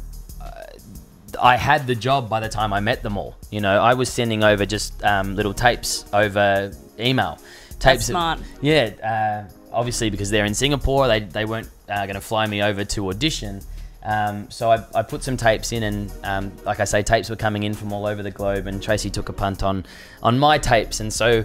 I had the job by the time I met them all. You know, I was sending over just um, little tapes over email. Tapes That's smart. That, yeah, uh, obviously because they're in Singapore, they, they weren't uh, going to fly me over to audition. Um, so I, I put some tapes in, and um, like I say, tapes were coming in from all over the globe, and Tracy took a punt on, on my tapes. And so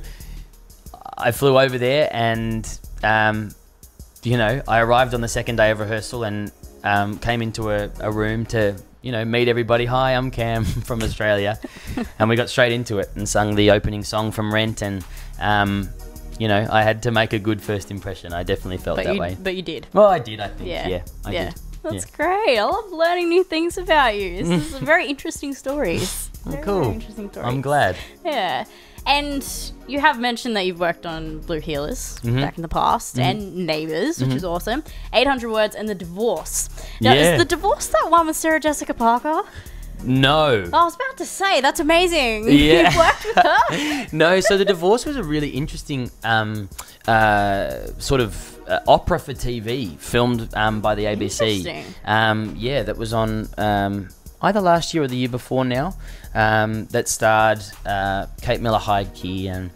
I flew over there, and, um, you know, I arrived on the second day of rehearsal and um, came into a, a room to, you know, meet everybody. Hi, I'm Cam from Australia. And we got straight into it and sung the opening song from Rent. And, um, you know, I had to make a good first impression. I definitely felt but that you, way. But you did. Well, I did, I think. Yeah, yeah, I yeah. did. That's yeah. great. I love learning new things about you. This is very interesting stories. Oh, very, cool. Very interesting stories. I'm glad. Yeah. And you have mentioned that you've worked on Blue Heelers mm-hmm. back in the past mm-hmm. and Neighbours, which mm-hmm. is awesome. eight hundred Words and The Divorce. Now, yeah. is The Divorce that one with Sarah Jessica Parker? No. I was about to say, that's amazing. Yeah. You've worked with her? No, so The Divorce was a really interesting um, uh, sort of uh, opera for T V filmed um, by the A B C. Interesting. Um, yeah, that was on um, either last year or the year before now. Um, that starred uh, Kate Miller-Heidke and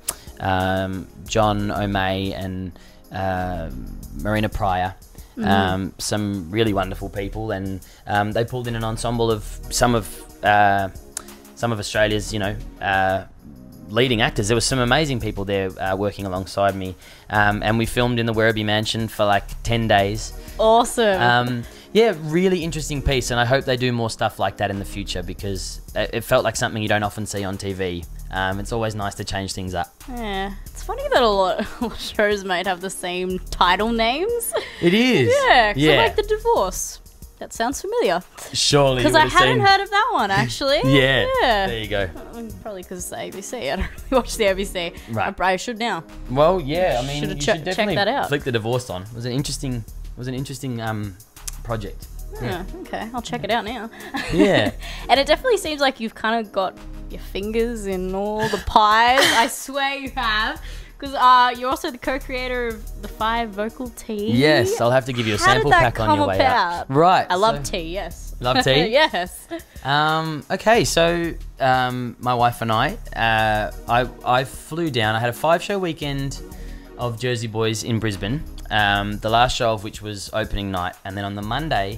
um, John O'May and uh, Marina Pryor. Mm-hmm. Um, some really wonderful people, and um, they pulled in an ensemble of some of uh, some of Australia's, you know, uh, leading actors. There was some amazing people there uh, working alongside me, um, and we filmed in the Werribee Mansion for like ten days. Awesome. Um, yeah, really interesting piece, and I hope they do more stuff like that in the future, because it, it felt like something you don't often see on T V. Um, it's always nice to change things up. Yeah, it's funny that a lot of shows might have the same title names. It is. Yeah, yeah. like The Divorce. That sounds familiar. Surely. Because I hadn't seen... heard of that one, actually. yeah, yeah. There you go. Probably because it's the A B C. I don't really watch the A B C. Right. I probably should now. Well, yeah. I mean, Should've you ch- should definitely check that out. Flick The Divorce on. It was an interesting. It was an interesting um, project. Yeah. Oh, okay, I'll check it out now. Yeah. And it definitely seems like you've kind of got your fingers in all the pies. I swear you have. Because uh, you're also the co-creator of the Five Vocal Tea. Yes, I'll have to give you a How sample did that pack on your way about? out. Right. I love so, tea, yes. Love tea? Yes. Um, okay, so um, my wife and I, uh, I, I flew down. I had a five-show weekend of Jersey Boys in Brisbane, um, the last show of which was opening night. And then on the Monday,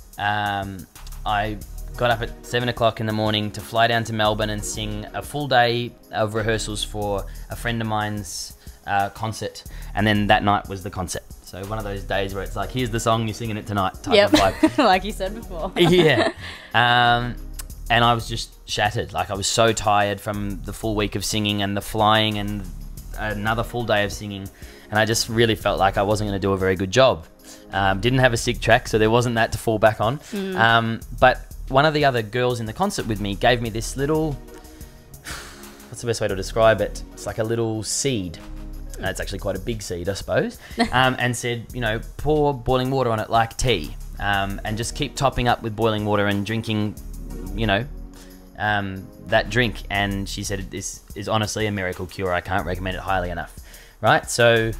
um, I got up at seven o'clock in the morning to fly down to Melbourne and sing a full day of rehearsals for a friend of mine's uh, concert. And then that night was the concert. So one of those days where it's like, here's the song, you're singing it tonight type yep. of vibe. Like you said before. Yeah. Um, and I was just shattered. Like I was so tired from the full week of singing and the flying and another full day of singing. and I just really felt like I wasn't going to do a very good job. Um, didn't have a sick track, so there wasn't that to fall back on. Mm. Um, but one of the other girls in the concert with me gave me this little, what's the best way to describe it? It's like a little seed. Uh, it's actually quite a big seed, I suppose. Um, and said, you know, pour boiling water on it like tea, um, and just keep topping up with boiling water and drinking, you know, um, that drink. And she said, this is honestly a miracle cure. I can't recommend it highly enough. Right? So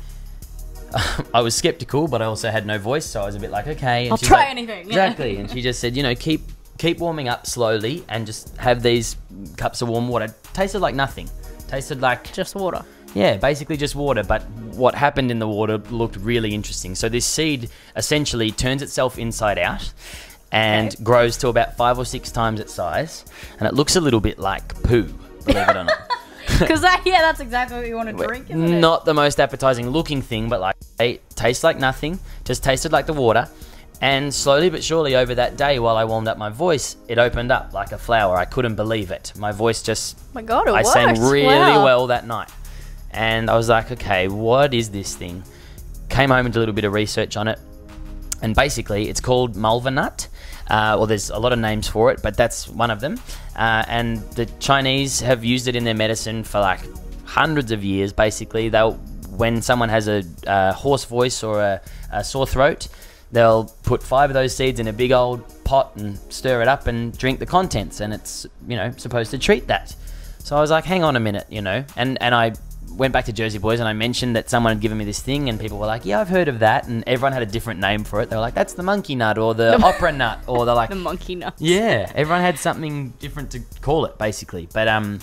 I was skeptical, but I also had no voice, so I was a bit like, okay. And I'll she's try like, anything. Exactly. And she just said, you know, keep keep warming up slowly and just have these cups of warm water. Tasted like nothing. Tasted like Just water. Yeah, basically just water, but what happened in the water looked really interesting. So this seed essentially turns itself inside out and Okay. grows to about five or six times its size, and it looks a little bit like poo, believe it or not. Because that, yeah, that's exactly what you want to drink, isn't it? Not the most appetizing looking thing, but like it tastes like nothing, just tasted like the water. And slowly but surely over that day, while I warmed up my voice, it opened up like a flower. I couldn't believe it. My voice just, Oh my God, it I worked. sang really Wow. well that night. And I was like, okay, what is this thing? Came home and did a little bit of research on it. And basically, it's called mulva nut. Uh, well, there's a lot of names for it, but that's one of them. Uh, and the Chinese have used it in their medicine for like hundreds of years, basically. They'll, when someone has a, a hoarse voice or a, a sore throat, they'll put five of those seeds in a big old pot and stir it up and drink the contents. And it's, you know, supposed to treat that. So I was like, hang on a minute, you know, and, and I went back to Jersey Boys and I mentioned that someone had given me this thing, and people were like, yeah, I've heard of that. And everyone had a different name for it. They were like, that's the monkey nut or the opera nut, or they're like, The monkey nuts. yeah, everyone had something different to call it, basically. But um,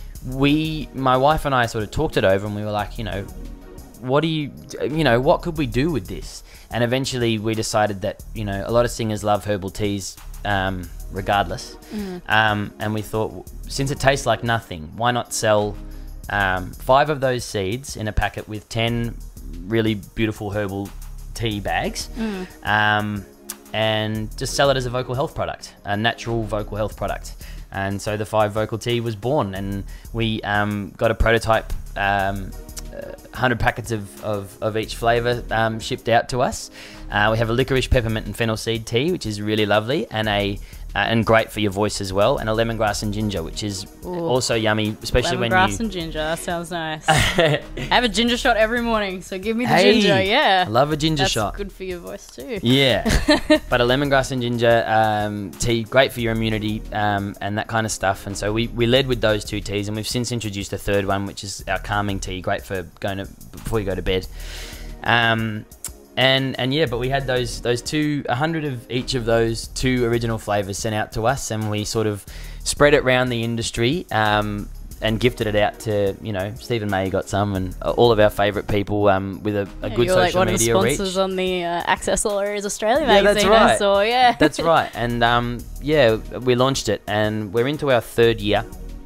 we, my wife and I sort of talked it over, and we were like, you know, what do you, you know, what could we do with this? And eventually we decided that, you know, a lot of singers love herbal teas, um, regardless. Mm. Um, and we thought, since it tastes like nothing, why not sell um, five of those seeds in a packet with ten really beautiful herbal tea bags, Mm. um, and just sell it as a vocal health product, a natural vocal health product. And so the five vocal tea was born, and we um, got a prototype, um, uh, one hundred packets of, of, of each flavour um, shipped out to us. Uh, we have a licorice, peppermint and fennel seed tea, which is really lovely, and a uh, and great for your voice as well, and a lemongrass and ginger, which is Ooh. also yummy, especially when Lemongrass you... and ginger. That sounds nice. I have a ginger shot every morning, so give me the Hey, ginger. Yeah, I love a ginger that's shot. good for your voice too. Yeah, but a lemongrass and ginger um, tea, great for your immunity um, and that kind of stuff. And so we, we led with those two teas, and we've since introduced a third one, which is our calming tea, great for going to before you go to bed. Um, and and yeah, but we had those those two, a hundred of each of those two original flavors sent out to us, and we sort of spread it around the industry. Um, and gifted it out to, you know, Stephen May got some, and all of our favourite people um, with a, a Yeah, good you're like social one of the media sponsors reach. on the uh, Access All Areas Australia Yeah, magazine. that's right. I saw, yeah. That's right. And um, yeah, we launched it, and we're into our third year.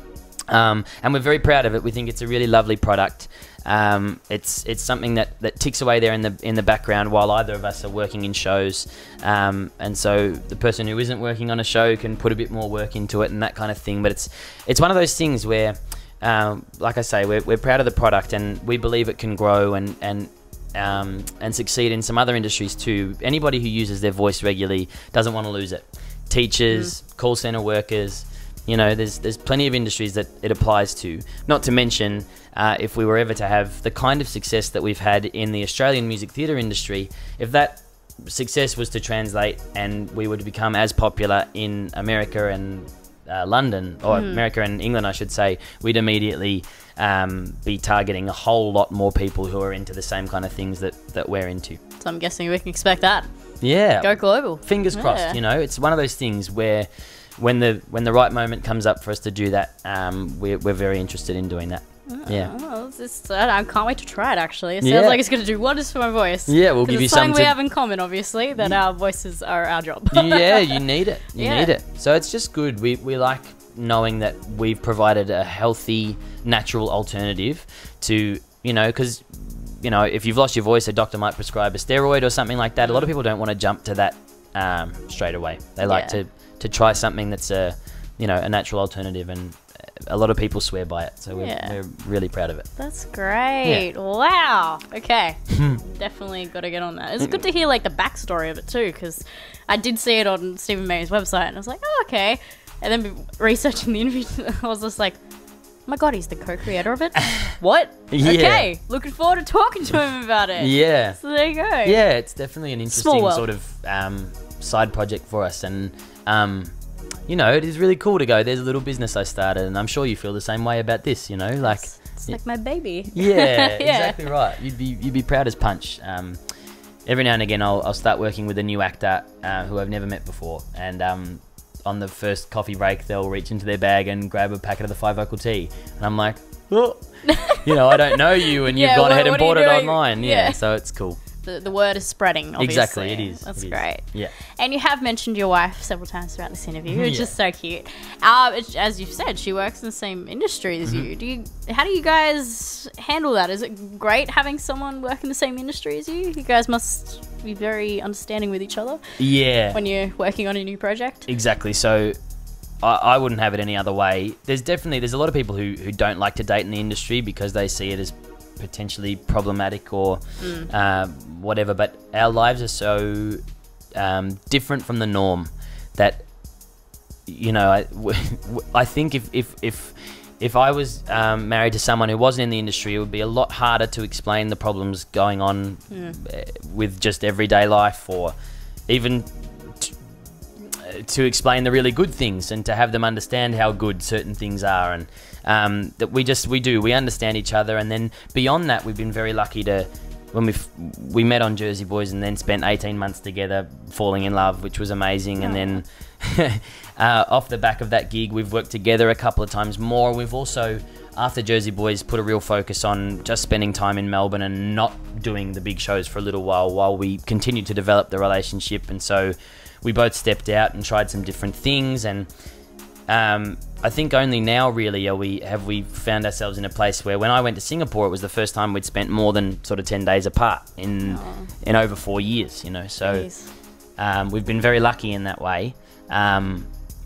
Um, and we're very proud of it. We think it's a really lovely product. Um, it's it's something that, that ticks away there in the in the background while either of us are working in shows. Um, and so the person who isn't working on a show can put a bit more work into it and that kind of thing. But it's it's one of those things where, um, like I say, we're we're proud of the product, and we believe it can grow and and um, and succeed in some other industries too. Anybody who uses their voice regularly doesn't want to lose it. Teachers, mm. call center workers. You know, there's there's plenty of industries that it applies to. Not to mention, uh, if we were ever to have the kind of success that we've had in the Australian music theatre industry, if that success was to translate and we were to become as popular in America and uh, London, or mm. America and England, I should say, we'd immediately um, be targeting a whole lot more people who are into the same kind of things that, that we're into. So I'm guessing we can expect that. Yeah. Go global. Fingers crossed, yeah. you know. It's one of those things where when the when the right moment comes up for us to do that, um, we're, we're very interested in doing that. Oh, yeah. Well, it's just, I can't wait to try it, actually. It sounds Yeah. like it's going to do wonders for my voice. Yeah, we'll give you it's something something we to- have in common, obviously, that our voices are our job. Yeah, you need it. You Yeah. need it. So it's just good. We we like knowing that we've provided a healthy, natural alternative to, you know, because, you know, if you've lost your voice, a doctor might prescribe a steroid or something like that. A lot of people don't want to jump to that um, straight away. They like Yeah. to, to try something that's a, you know, a natural alternative, and a lot of people swear by it, so we're, Yeah. we're really proud of it. That's great. Wow. Okay. Definitely got to get on that. It's good to hear like the backstory of it too, because I did see it on Stephen May's website, and I was like, oh, okay. And then researching the interview, I was just like, oh my god, he's the co-creator of it. What? Yeah. Okay. Looking forward to talking to him about it. Yeah. So there you go. Yeah, it's definitely an Small interesting world. sort of um, side project for us, and um, you know, it is really cool to go, there's a little business I started, and I'm sure you feel the same way about this, you know, like It's, it's like my baby. yeah, Yeah. exactly right. You'd be you'd be proud as punch. Um, every now and again, I'll I'll start working with a new actor uh, who I've never met before, and um, on the first coffee break, they'll reach into their bag and grab a packet of the five vocal tea, and I'm like, oh, you know, I don't know you, and Yeah, you've gone what- ahead and what are you bought it doing? online, yeah, Yeah. so it's cool. The, the word is spreading, obviously. Exactly, it is. That's it is. great. Yeah. And you have mentioned your wife several times throughout this interview, which Yeah. is so cute. Uh, it's- as you've said, she works in the same industry as Mm-hmm. you. Do you. How do you guys handle that? Is it great having someone work in the same industry as you? You guys must be very understanding with each other Yeah. when you're working on a new project. Exactly. So I, I wouldn't have it any other way. There's definitely there's a lot of people who, who don't like to date in the industry because they see it as potentially problematic or Mm. uh, whatever. But our lives are so um, different from the norm that you know I, w- w- I think if if if if I was um, married to someone who wasn't in the industry, it would be a lot harder to explain the problems going on Mm. uh, with just everyday life, or even t- uh, to explain the really good things and to have them understand how good certain things are, and um, that we just we do we understand each other. And then beyond that, we've been very lucky to when we we met on Jersey Boys and then spent eighteen months together falling in love, which was amazing. And then uh, off the back of that gig, we've worked together a couple of times more. We've also, after Jersey Boys, put a real focus on just spending time in Melbourne and not doing the big shows for a little while while we continued to develop the relationship. And so we both stepped out and tried some different things. And um, I think only now really are we have we found ourselves in a place where when I went to Singapore, it was the first time we'd spent more than sort of ten days apart in Oh. in over four years, you know. So Jeez. um, we've been very lucky in that way. Um,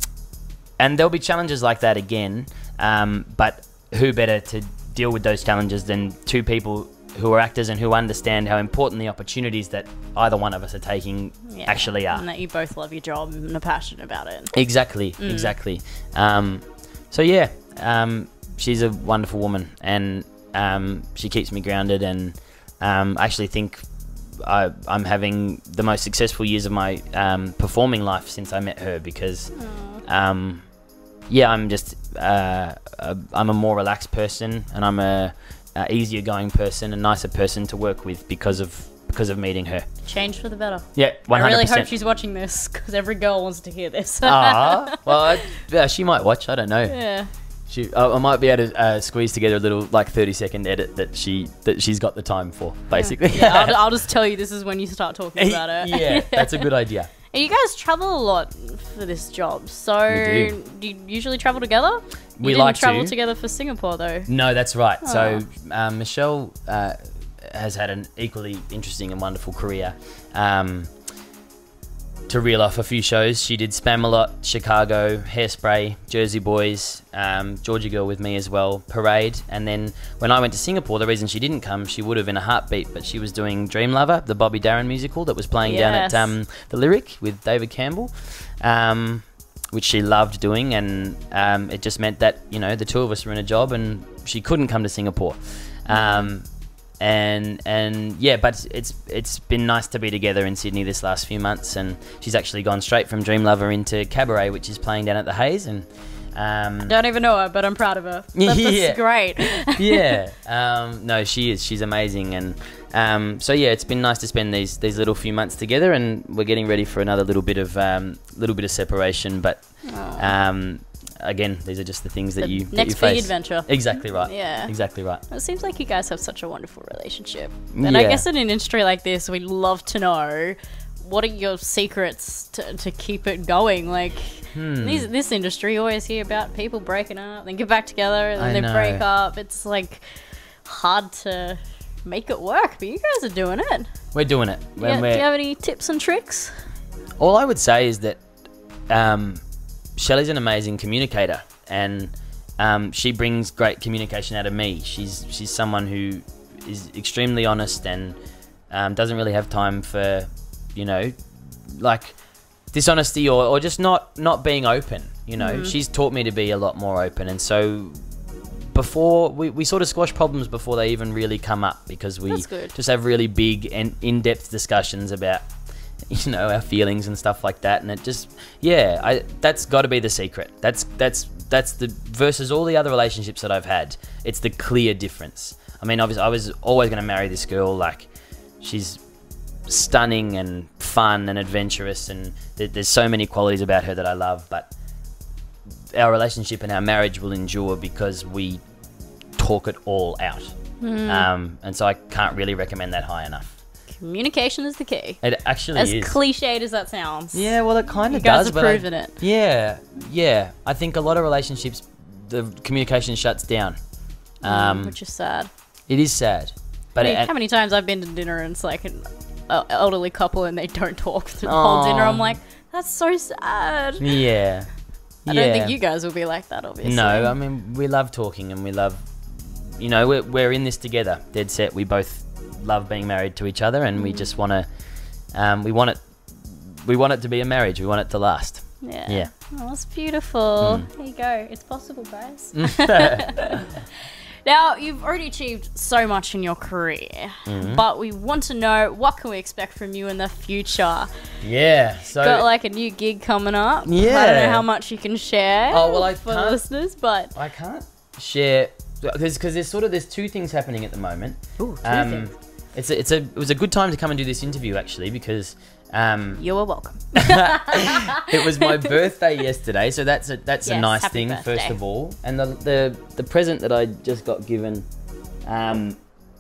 and there'll be challenges like that again, um, but who better to deal with those challenges than two people who are actors and who understand how important the opportunities that either one of us are taking Yeah. actually are. And that you both love your job and are passionate about it. Exactly, exactly. Um, so yeah, um, she's a wonderful woman, and um, she keeps me grounded. And um, I actually think I, I'm having the most successful years of my um, performing life since I met her, because um, yeah, I'm just uh, a, I'm a more relaxed person, and I'm a, a easier going person, a nicer person to work with because of because of meeting her. Change for the better. Yeah, one I hundred really percent. hope she's watching this, because every girl wants to hear this. Ah, well, I, yeah, she might watch. I don't know. Yeah. She, I, I might be able to uh, squeeze together a little like thirty second edit that she that she's got the time for, basically. Yeah, I'll, I'll just tell you this is when you start talking about it. Yeah, that's a good idea. And you guys travel a lot for this job, so We do. do you usually travel together? You We didn't like travel to. together for Singapore though. No, that's right. So Oh. um, Michelle uh, has had an equally interesting and wonderful career. Um, to reel off a few shows, she did Spamalot, Chicago, Hairspray, Jersey Boys, um, Georgia Girl with me as well, Parade. And then when I went to Singapore, the reason she didn't come, she would have in a heartbeat, but she was doing Dream Lover, the Bobby Darin musical that was playing down Yes. at um, the Lyric with David Campbell, um, which she loved doing. And um, it just meant that, you know, the two of us were in a job and she couldn't come to Singapore. Um, and and yeah, but it's it's been nice to be together in Sydney this last few months, and she's actually gone straight from Dream Lover into Cabaret, which is playing down at the Hayes. And um, Don't even know her, but I'm proud of her. That, Yeah. That's great. yeah, um, no, she is. She's amazing, and um, so yeah, it's been nice to spend these these little few months together, and we're getting ready for another little bit of um, little bit of separation. But Oh. um, again, these are just the things that The you that next you big face. adventure. Exactly right. Yeah. Exactly right. It seems like you guys have such a wonderful relationship. And I Yeah. guess in an industry like this, we'd love to know, what are your secrets to, to keep it going? Like, Hmm. these, this industry, you always hear about people breaking up, then get back together, and then I they know. break up. It's like hard to make it work, but you guys are doing it. We're doing it. Yeah, When do we're, you have any tips and tricks? all I would say is that um, Shelley's an amazing communicator, and um, she brings great communication out of me. She's she's someone who is extremely honest and um, doesn't really have time for, you know, like dishonesty or, or just not not being open. You know, mm. she's taught me to be a lot more open, and so before we, we sort of squash problems before they even really come up, because we just have really big and in-depth discussions about, you know, our feelings and stuff like that. And it just, yeah, I that's got to be the secret. That's that's that's the versus all the other relationships that I've had. It's the clear difference. I mean, obviously, I was always going to marry this girl. Like, she's stunning and fun and adventurous, and th there's so many qualities about her that I love. But our relationship and our marriage will endure because we talk it all out. Mm. Um, and so I can't really recommend that high enough. Communication is the key. It actually as is. As cliched as that sounds. Yeah, well, it kind of does. You guys have proven I, it. Yeah, yeah. I think a lot of relationships, the communication shuts down. Um, mm, which is sad. It is sad. But how many, it, how many times I've been to dinner and it's like an uh, elderly couple and they don't talk through the whole dinner. I'm like, that's so sad. Yeah. I yeah. don't think you guys will be like that, obviously. No, I mean, we love talking and we love, you know, we're, we're in this together, dead set. We both love being married to each other, and mm. we just want to, um, we want it, we want it to be a marriage. We want it to last. Yeah. Yeah. Oh, that's beautiful. Mm. There you go. It's possible, guys. Now, you've already achieved so much in your career, mm-hmm. but we want to know, what can we expect from you in the future? Yeah, so... Got, like, a new gig coming up. Yeah. I don't know how much you can share oh, well, I for can't, the listeners, but... I can't share... Because there's sort of, there's two things happening at the moment. Ooh, two um, things. It's a, it's a, it was a good time to come and do this interview, actually, because... Um, you are welcome. It was my birthday yesterday, so that's a that's yes, a nice happy thing, birthday. first of all. And the, the the present that I just got given um,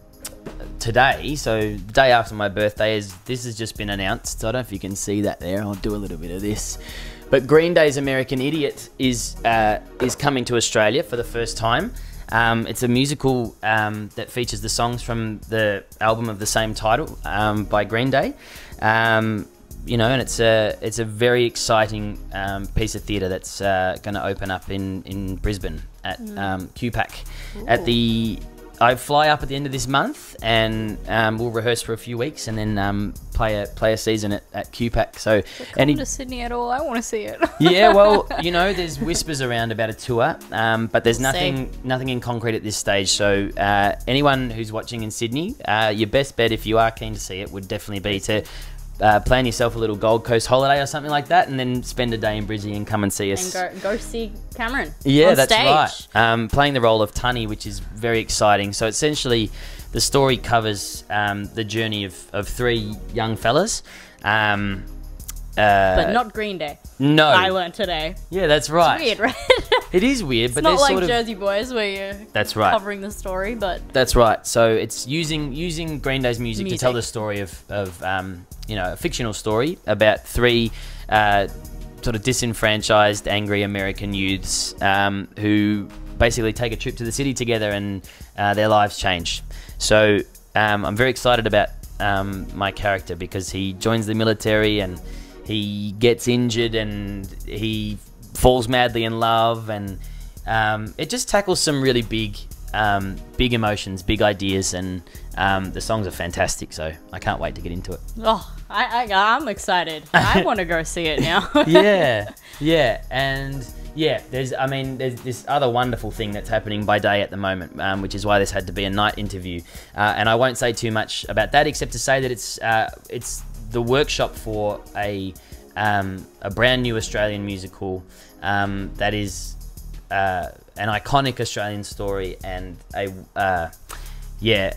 today, so the day after my birthday, is this has just been announced. So I don't know if you can see that there. I'll do a little bit of this. But Green Day's American Idiot is uh, is coming to Australia for the first time. Um, it's a musical um, that features the songs from the album of the same title um, by Green Day. Um, you know, and it's a it's a very exciting um, piece of theatre that's uh, going to open up in in Brisbane at mm. um, Q PAC. Ooh. At the I fly up at the end of this month, and um, we'll rehearse for a few weeks, and then um, play a play a season at, at Q PAC. So, come any to Sydney at all? I want to see it. Yeah, well, you know, there's whispers around about a tour, um, but there's We'll nothing see. nothing in concrete at this stage. So, uh, anyone who's watching in Sydney, uh, your best bet, if you are keen to see it, would definitely be to uh, plan yourself a little Gold Coast holiday or something like that, and then spend a day in Brizzy and come and see us. And go, go see Cameron. Yeah, on that's stage. right. Um, playing the role of Tunny, which is very exciting. So essentially, the story covers um, the journey of, of three young fellas. Um, uh, but not Green Day. No. I learned today. Yeah, that's right. It's weird, right? It is weird, it's but not there's like sort of... Jersey Boys where you're that's right. covering the story, but... That's right. So it's using using Green Day's music, music. to tell the story of, of um, you know, a fictional story about three uh, sort of disenfranchised, angry American youths um, who basically take a trip to the city together, and uh, their lives change. So um, I'm very excited about um, my character, because he joins the military and he gets injured and he falls madly in love, and um, it just tackles some really big um, big emotions, big ideas, and um, the songs are fantastic, so I can't wait to get into it. Oh, I, I, I'm excited. I want to go see it now. Yeah, yeah, and yeah, there's, I mean, there's this other wonderful thing that's happening by day at the moment, um, which is why this had to be a night interview, uh, and I won't say too much about that, except to say that it's uh, it's the workshop for a um, a brand new Australian musical um, that is uh, an iconic Australian story, and a uh, yeah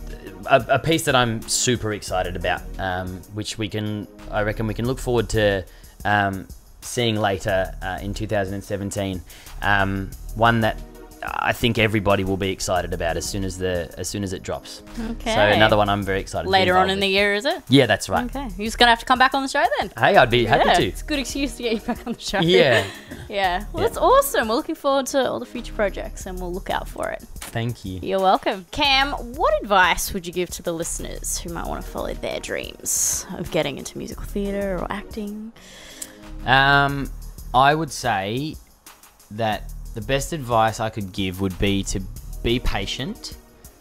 a, a piece that I'm super excited about, um, which we can I reckon we can look forward to um, seeing later uh, in two thousand seventeen. Um, one that I think everybody will be excited about as soon as the as soon as it drops. Okay. So another one I'm very excited. Later to be on in with. the year, is it? Yeah, that's right. Okay. You're just gonna have to come back on the show then. Hey, I'd be happy yeah, to. It's a good excuse to get you back on the show. Yeah. Yeah. Well, Yeah. that's awesome. We're looking forward to all the future projects, and we'll look out for it. Thank you. You're welcome. Cam, what advice would you give to the listeners who might want to follow their dreams of getting into musical theatre or acting? Um, I would say that the best advice I could give would be to be patient.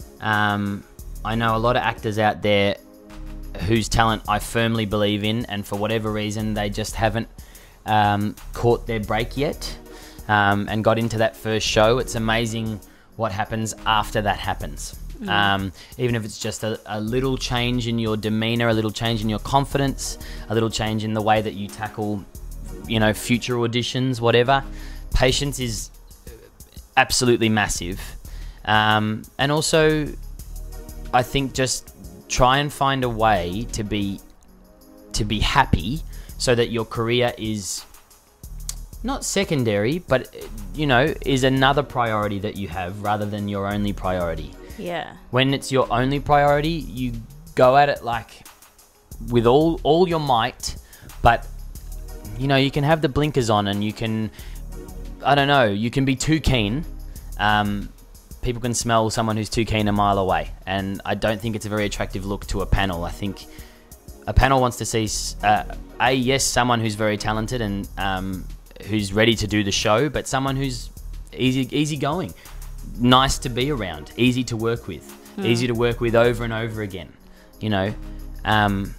Um, I know a lot of actors out there whose talent I firmly believe in, and for whatever reason they just haven't um, caught their break yet um, and got into that first show. It's amazing what happens after that happens. Mm. Um, even if it's just a, a little change in your demeanor, a little change in your confidence, a little change in the way that you tackle, you know, future auditions, whatever. Patience is absolutely massive. Um, and also, I think just try and find a way to be to be happy so that your career is not secondary, but, you know, is another priority that you have rather than your only priority. Yeah. When it's your only priority, you go at it like with all all your might, but, you know, you can have the blinkers on and you can, I don't know, you can be too keen. Um, people can smell someone who's too keen a mile away, and I don't think it's a very attractive look to a panel. I think a panel wants to see, uh, a, yes, someone who's very talented and um, who's ready to do the show, but someone who's easy, easygoing, nice to be around, easy to work with, mm. easy to work with over and over again. You know, um,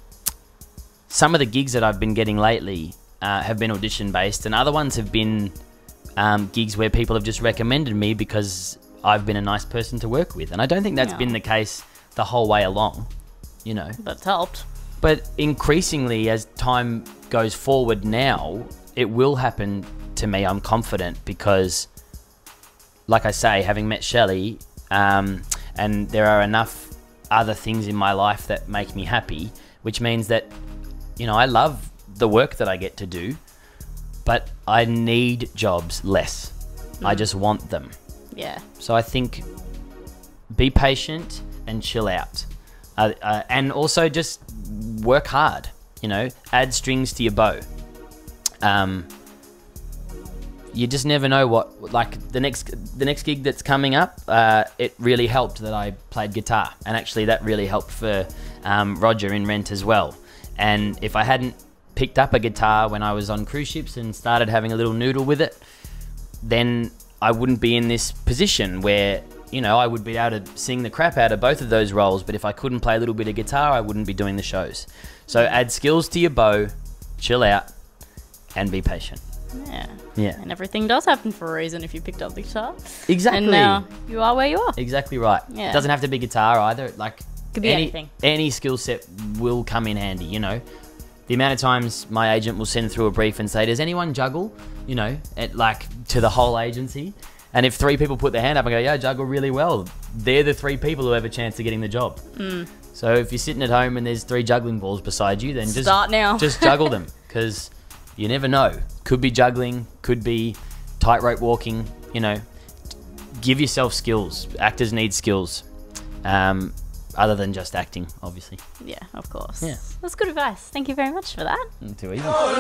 some of the gigs that I've been getting lately uh, have been audition based, and other ones have been um, gigs where people have just recommended me because I've been a nice person to work with, and I don't think that's yeah. been the case the whole way along. You know, that's helped. But increasingly, as time goes forward now, it will happen to me, I'm confident, because, like I say, having met Shelley, um, and there are enough other things in my life that make me happy, which means that, you know, I love the work that I get to do, but I need jobs less. Mm. I just want them. Yeah. So I think be patient and chill out. Uh, uh, and also just work hard, you know, add strings to your bow. Um, you just never know what, like the next the next gig that's coming up, uh, it really helped that I played guitar, and actually that really helped for um, Roger in Rent as well. And if I hadn't picked up a guitar when I was on cruise ships and started having a little noodle with it, then I wouldn't be in this position where, you know, I would be able to sing the crap out of both of those roles, but if I couldn't play a little bit of guitar, I wouldn't be doing the shows. So add skills to your bow, chill out, and be patient. Yeah. Yeah. And everything does happen for a reason if you picked up the guitar. Exactly. And now you are where you are. Exactly right. Yeah. It doesn't have to be guitar either. Like, could be any, anything. Any skill set will come in handy, you know. The amount of times my agent will send through a brief and say, does anyone juggle? You know, at, like, to the whole agency. And if three people put their hand up and go, yeah, I juggle really well, they're the three people who have a chance of getting the job. Mm. So if you're sitting at home and there's three juggling balls beside you, then just start now. Just juggle them, because you never know. Could be juggling, could be tightrope walking. You know, give yourself skills. Actors need skills, um, other than just acting, obviously. Yeah, of course. Yeah, that's good advice. Thank you very much for that. Not too easy. Ole,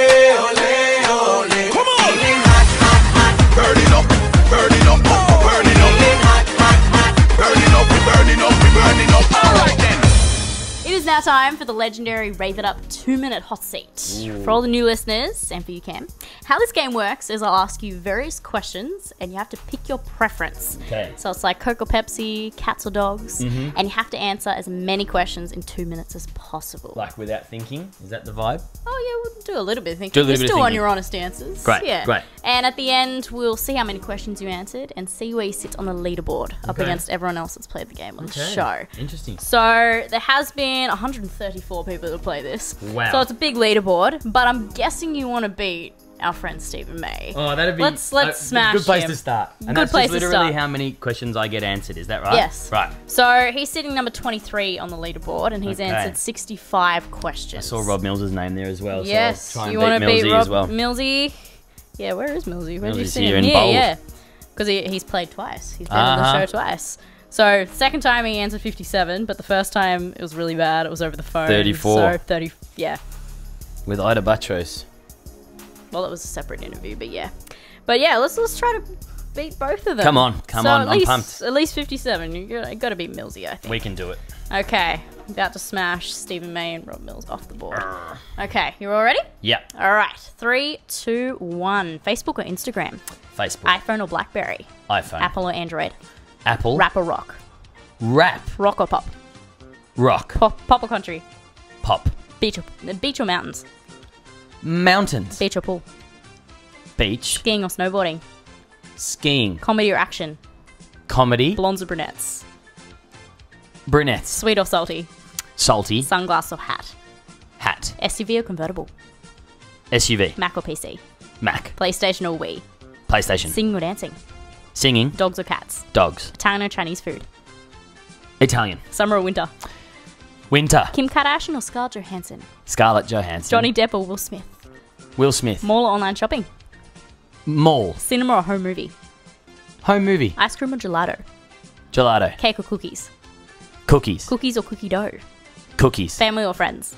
ole, ole. Come on! Burning up, burning up, burning up, burning up, we burning up, we burning up. All right then. It is now time for the legendary Rave It Up two-minute hot seat. Ooh. For all the new listeners, and for you, Cam, how this game works is I'll ask you various questions, and you have to pick your preference. Okay. So it's like Coke or Pepsi, cats or dogs, mm-hmm. and you have to answer as many questions in two minutes as possible. Like without thinking? Is that the vibe? Oh yeah, we'll do a little bit of thinking. Do a little Just bit do of on thinking. your honest answers. Great, yeah. great. And at the end, we'll see how many questions you answered and see where you sit on the leaderboard up Okay. against everyone else that's played the game on Okay. the show. Interesting. So there has been one hundred thirty-four people that play this. Wow. So it's a big leaderboard, but I'm guessing you want to beat our friend Stephen May. Oh, that'd be Let's let's a smash good place him. to start. And Good that's place just to literally start. how many questions I get answered. Is that right? Yes. Right. So he's sitting number twenty-three on the leaderboard, and he's Okay. answered sixty-five I questions. saw Rob Mills' name there as well. Yes. So I'll try and you beat want to beat Millsy Rob as well. Millsy? Yeah, where is Millsy? Where did you Millsy's see here him? in Yeah, bold. yeah. Because he, he's played twice. He's been on Uh-huh. the show twice. So second time he answered fifty-seven, but the first time it was really bad. It was over the phone. thirty-four. So thirty. Yeah. With Ida Buttrose. Well, it was a separate interview, but yeah. But yeah, let's let's try to beat both of them. Come on, come so on, at I'm least, pumped. At least fifty-seven. You got, you got to beat Millsy, I think. We can do it. Okay, about to smash Stephen May and Rob Mills off the board. Okay, you all ready? Yeah. All right, three, two, one. Facebook or Instagram? Facebook. iPhone or BlackBerry? iPhone. Apple or Android? Apple. Rap or rock? Rap. Rock or pop? Rock. Pop, pop or country? Pop. Beach or, beach or mountains? Mountains. Beach or pool? Beach. Skiing or snowboarding? Skiing. Comedy or action? Comedy. Blondes or brunettes? Brunettes. Sweet or salty? Salty. Sunglass or hat? Hat. S U V or convertible? S U V. Mac or P C? Mac. PlayStation or Wii? PlayStation. Singing or dancing? Singing. Dogs or cats? Dogs. Italian or Chinese food? Italian. Summer or winter? Winter. Kim Kardashian or Scarlett Johansson? Scarlett Johansson. Johnny Depp or Will Smith? Will Smith. Mall or online shopping? Mall. Cinema or home movie? Home movie. Ice cream or gelato? Gelato. Cake or cookies? Cookies. Cookies or cookie dough? Cookies. Family or friends?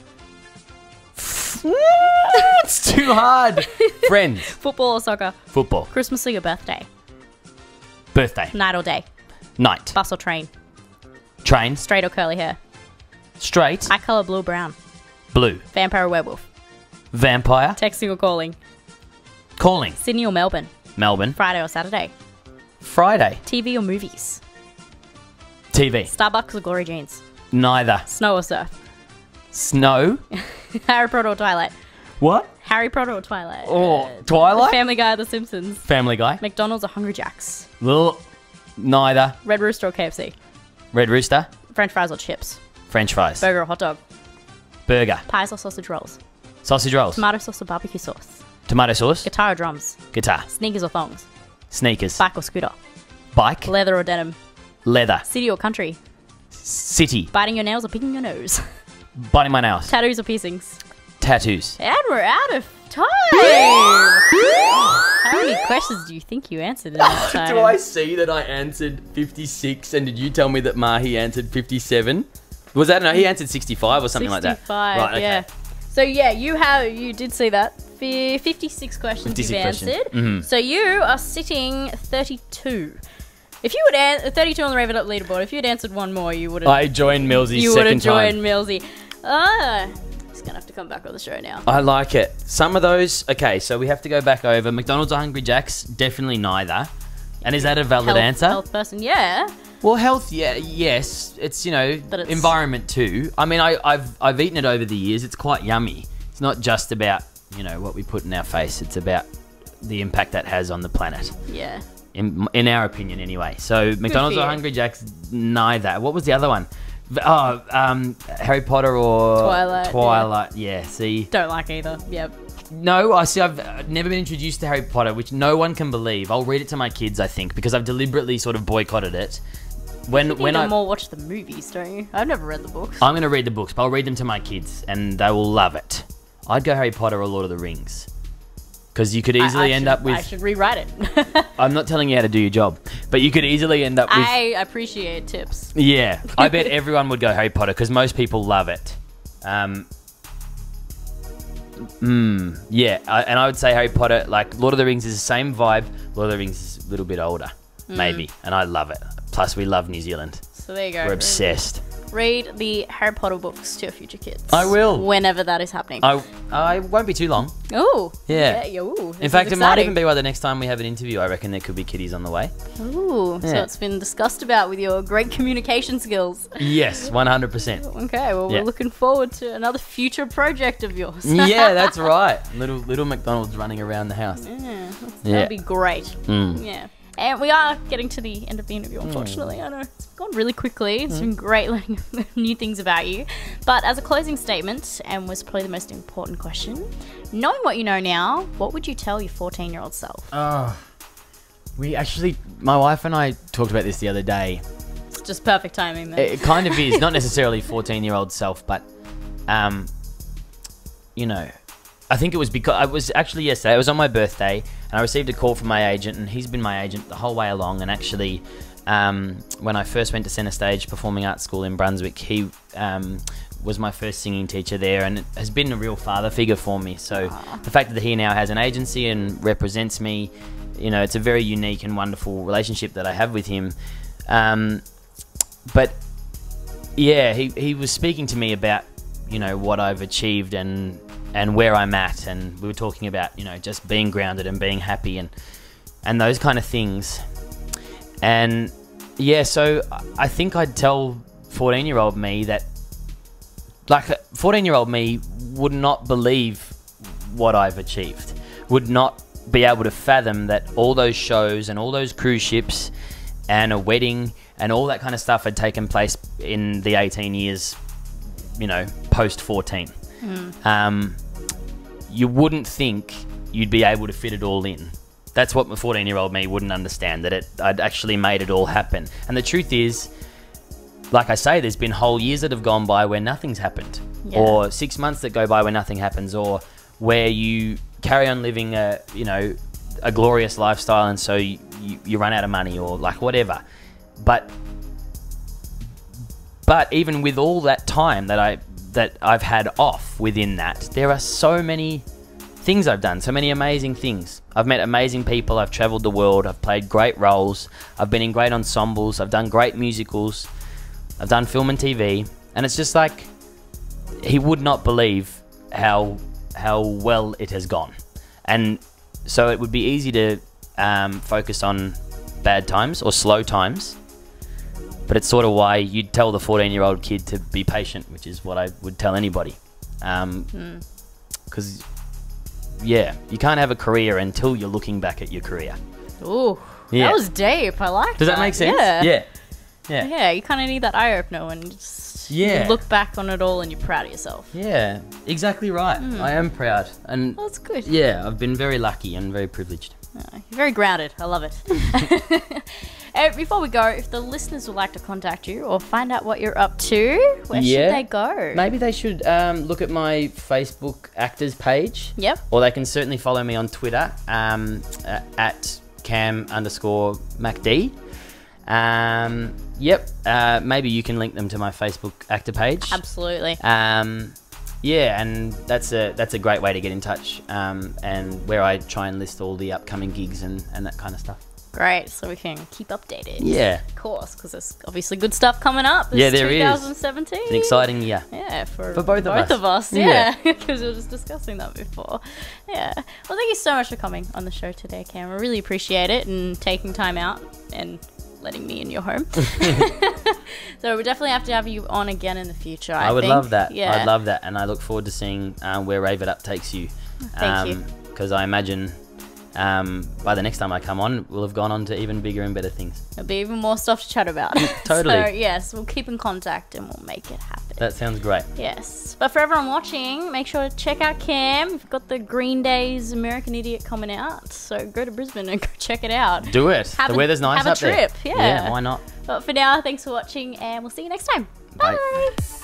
It's too hard. Friends. Football or soccer? Football. Christmas or your birthday? Birthday. Night or day? Night. Bus or train? Train. Straight or curly hair? Straight. Eye colour blue or brown? Blue. Vampire or werewolf? Vampire. Texting or calling? Calling. Sydney or Melbourne? Melbourne. Friday or Saturday? Friday. T V or movies? T V. Starbucks or Glory Jeans? Neither. Snow or surf? Snow. Harry Potter or Twilight? What? Harry Potter or Twilight? Oh, Uh, Twilight? Family Guy or The Simpsons? Family Guy. McDonald's or Hungry Jack's? Well, neither. Red Rooster or K F C? Red Rooster. French fries or chips? French fries. Burger or hot dog? Burger. Pies or sausage rolls? Sausage rolls. Tomato sauce or barbecue sauce? Tomato sauce. Guitar or drums? Guitar. Sneakers or thongs? Sneakers. Bike or scooter? Bike. Leather or denim? Leather. City or country? City. Biting your nails or picking your nose? Biting my nails. Tattoos or piercings? Tattoos. And we're out of time! How many questions do you think you answered in that time? Do I see that I answered fifty-six and did you tell me that Mahi answered fifty-seven? Was that, no, he answered sixty-five or something like that. sixty-five, Right, okay. yeah. So yeah, you have you did see that. Fi- fifty-six questions fifty-six you've questions. answered. Mhm. So you are sitting thirty-two. If you would answer thirty-two on the Rave It Up leaderboard, if you had answered one more, you would have. I joined Millsy's You would have second time. joined Millsy. Ah, he's gonna have to come back on the show now. I like it. Some of those, okay, so we have to go back over. McDonald's or Hungry Jack's? Definitely neither. And is that a valid health, answer? Health person, yeah. Well, health, yeah, yes. It's, you know, But it's- environment too. I mean, I, I've I've eaten it over the years. It's quite yummy. It's not just about, you know, what we put in our face. It's about the impact that has on the planet. Yeah. In, in our opinion, anyway. So McDonald's for or you. Hungry Jack's? Neither. What was the other one? V- Oh, um, Harry Potter or Twilight, Twilight. Yeah. See, Don't like either. Yep. no, I see. I've uh, never been introduced to Harry Potter, which no one can believe. I'll read it to my kids, I think, because I've deliberately sort of boycotted it. When You when need I to more watch the movies, don't you? I've never read the books. I'm gonna read the books, but I'll read them to my kids, and they will love it. I'd go Harry Potter or Lord of the Rings, because you could I- easily I end should- up with. I should rewrite it. I'm not telling you how to do your job, but you could easily end up with. I appreciate tips. Yeah, I bet everyone would go Harry Potter because most people love it. Um, mm, yeah, I, and I would say Harry Potter, like Lord of the Rings is the same vibe. Lord of the Rings is a little bit older, Mm. maybe, and I love it. Plus, we love New Zealand. So there you go. We're obsessed. Read the Harry Potter books to your future kids. I will. Whenever that is happening. I I won't be too long. Oh. Yeah. yeah ooh, this In fact, is it might exciting. even be by the next time we have an interview. I reckon there could be kiddies on the way. Ooh. So Yeah. it's been discussed about with your great communication skills. Yes, one hundred percent. Okay, well, Yeah. we're looking forward to another future project of yours. Yeah, that's right. Little little McDonald's running around the house. Yeah, that's- Yeah. that'd be great. Mm. Yeah. And we are getting to the end of the interview, unfortunately. I know it's gone really quickly. It's been great learning new things about you. But as a closing statement, and was probably the most important question, knowing what you know now, what would you tell your fourteen-year-old self? Oh, we actually, my wife and I talked about this the other day. It's just perfect timing then. It, it kind of is, not necessarily fourteen-year-old self, but, um, you know, I think it was because, I was actually yesterday, it was on my birthday, and I received a call from my agent, and he's been my agent the whole way along, and actually, um, when I first went to Centre Stage Performing Arts School in Brunswick, he um, was my first singing teacher there, and has been a real father figure for me, so the fact that he now has an agency and represents me, you know, it's a very unique and wonderful relationship that I have with him. Um, but yeah, he, he was speaking to me about, you know, what I've achieved and and where I'm at, and we were talking about, you know, just being grounded and being happy, and and those kind of things. And yeah, so I think I'd tell fourteen year old me that, like, fourteen year old me would not believe what I've achieved, would not be able to fathom that all those shows and all those cruise ships and a wedding and all that kind of stuff had taken place in the eighteen years, you know, post fourteen. Mm. Um, you wouldn't think you'd be able to fit it all in. That's what the fourteen year old me wouldn't understand, that it, I'd actually made it all happen. And the truth is, like I say, there's been whole years that have gone by where nothing's happened. Yeah. Or six months that go by where nothing happens, or where you carry on living a, you know, a glorious lifestyle, and so you, you, you run out of money, or like whatever. But but even with all that time that I that I've had off within that, there are so many things I've done, so many amazing things. I've met amazing people, I've traveled the world, I've played great roles, I've been in great ensembles, I've done great musicals, I've done film and T V, and it's just like, he would not believe how how well it has gone. And so it would be easy to um, focus on bad times or slow times, but it's sort of why you'd tell the fourteen year old kid to be patient, which is what I would tell anybody. Um, mm. Cause yeah, you can't have a career until you're looking back at your career. Ooh, yeah. That was deep. I like that. Does that make sense? Yeah. Yeah. Yeah. Yeah, you kind of need that eye opener when you just yeah. you look back on it all and you're proud of yourself. Yeah, exactly right. Mm. I am proud. And well, that's good. Yeah, I've been very lucky and very privileged. Oh, you're very grounded. I love it. Uh, before we go, if the listeners would like to contact you or find out what you're up to, where yeah. should they go? Maybe they should um, look at my Facebook actors page. Yep. Or they can certainly follow me on Twitter um, uh, at Cam underscore MacD. Um, yep. Uh, maybe you can link them to my Facebook actor page. Absolutely. Um, yeah, and that's a that's a great way to get in touch. Um, and where I try and list all the upcoming gigs and, and that kind of stuff. Great, so we can keep updated. Yeah. Of course, because there's obviously good stuff coming up. This yeah, there is. twenty seventeen. It's an exciting year. Yeah, for, for both, both of of us. us. Yeah, because we were just discussing that before. Yeah. Well, thank you so much for coming on the show today, Cam. I really appreciate it and taking time out and letting me in your home. So we definitely have to have you on again in the future, I, I would think. love that. Yeah. I'd love that. And I look forward to seeing uh, where Rave It Up takes you. Thank um, you. Because I imagine... Um, by the next time I come on, we'll have gone on to even bigger and better things. There'll be even more stuff to chat about. Totally. So, yes, we'll keep in contact and we'll make it happen. That sounds great. Yes. But for everyone watching, make sure to check out Cam. We've got the Green Day's American Idiot coming out. So go to Brisbane and go check it out. Do it. Have the a, weather's nice have up a trip. there. Yeah. Yeah, why not? But for now, thanks for watching and we'll see you next time. Bye. Bye.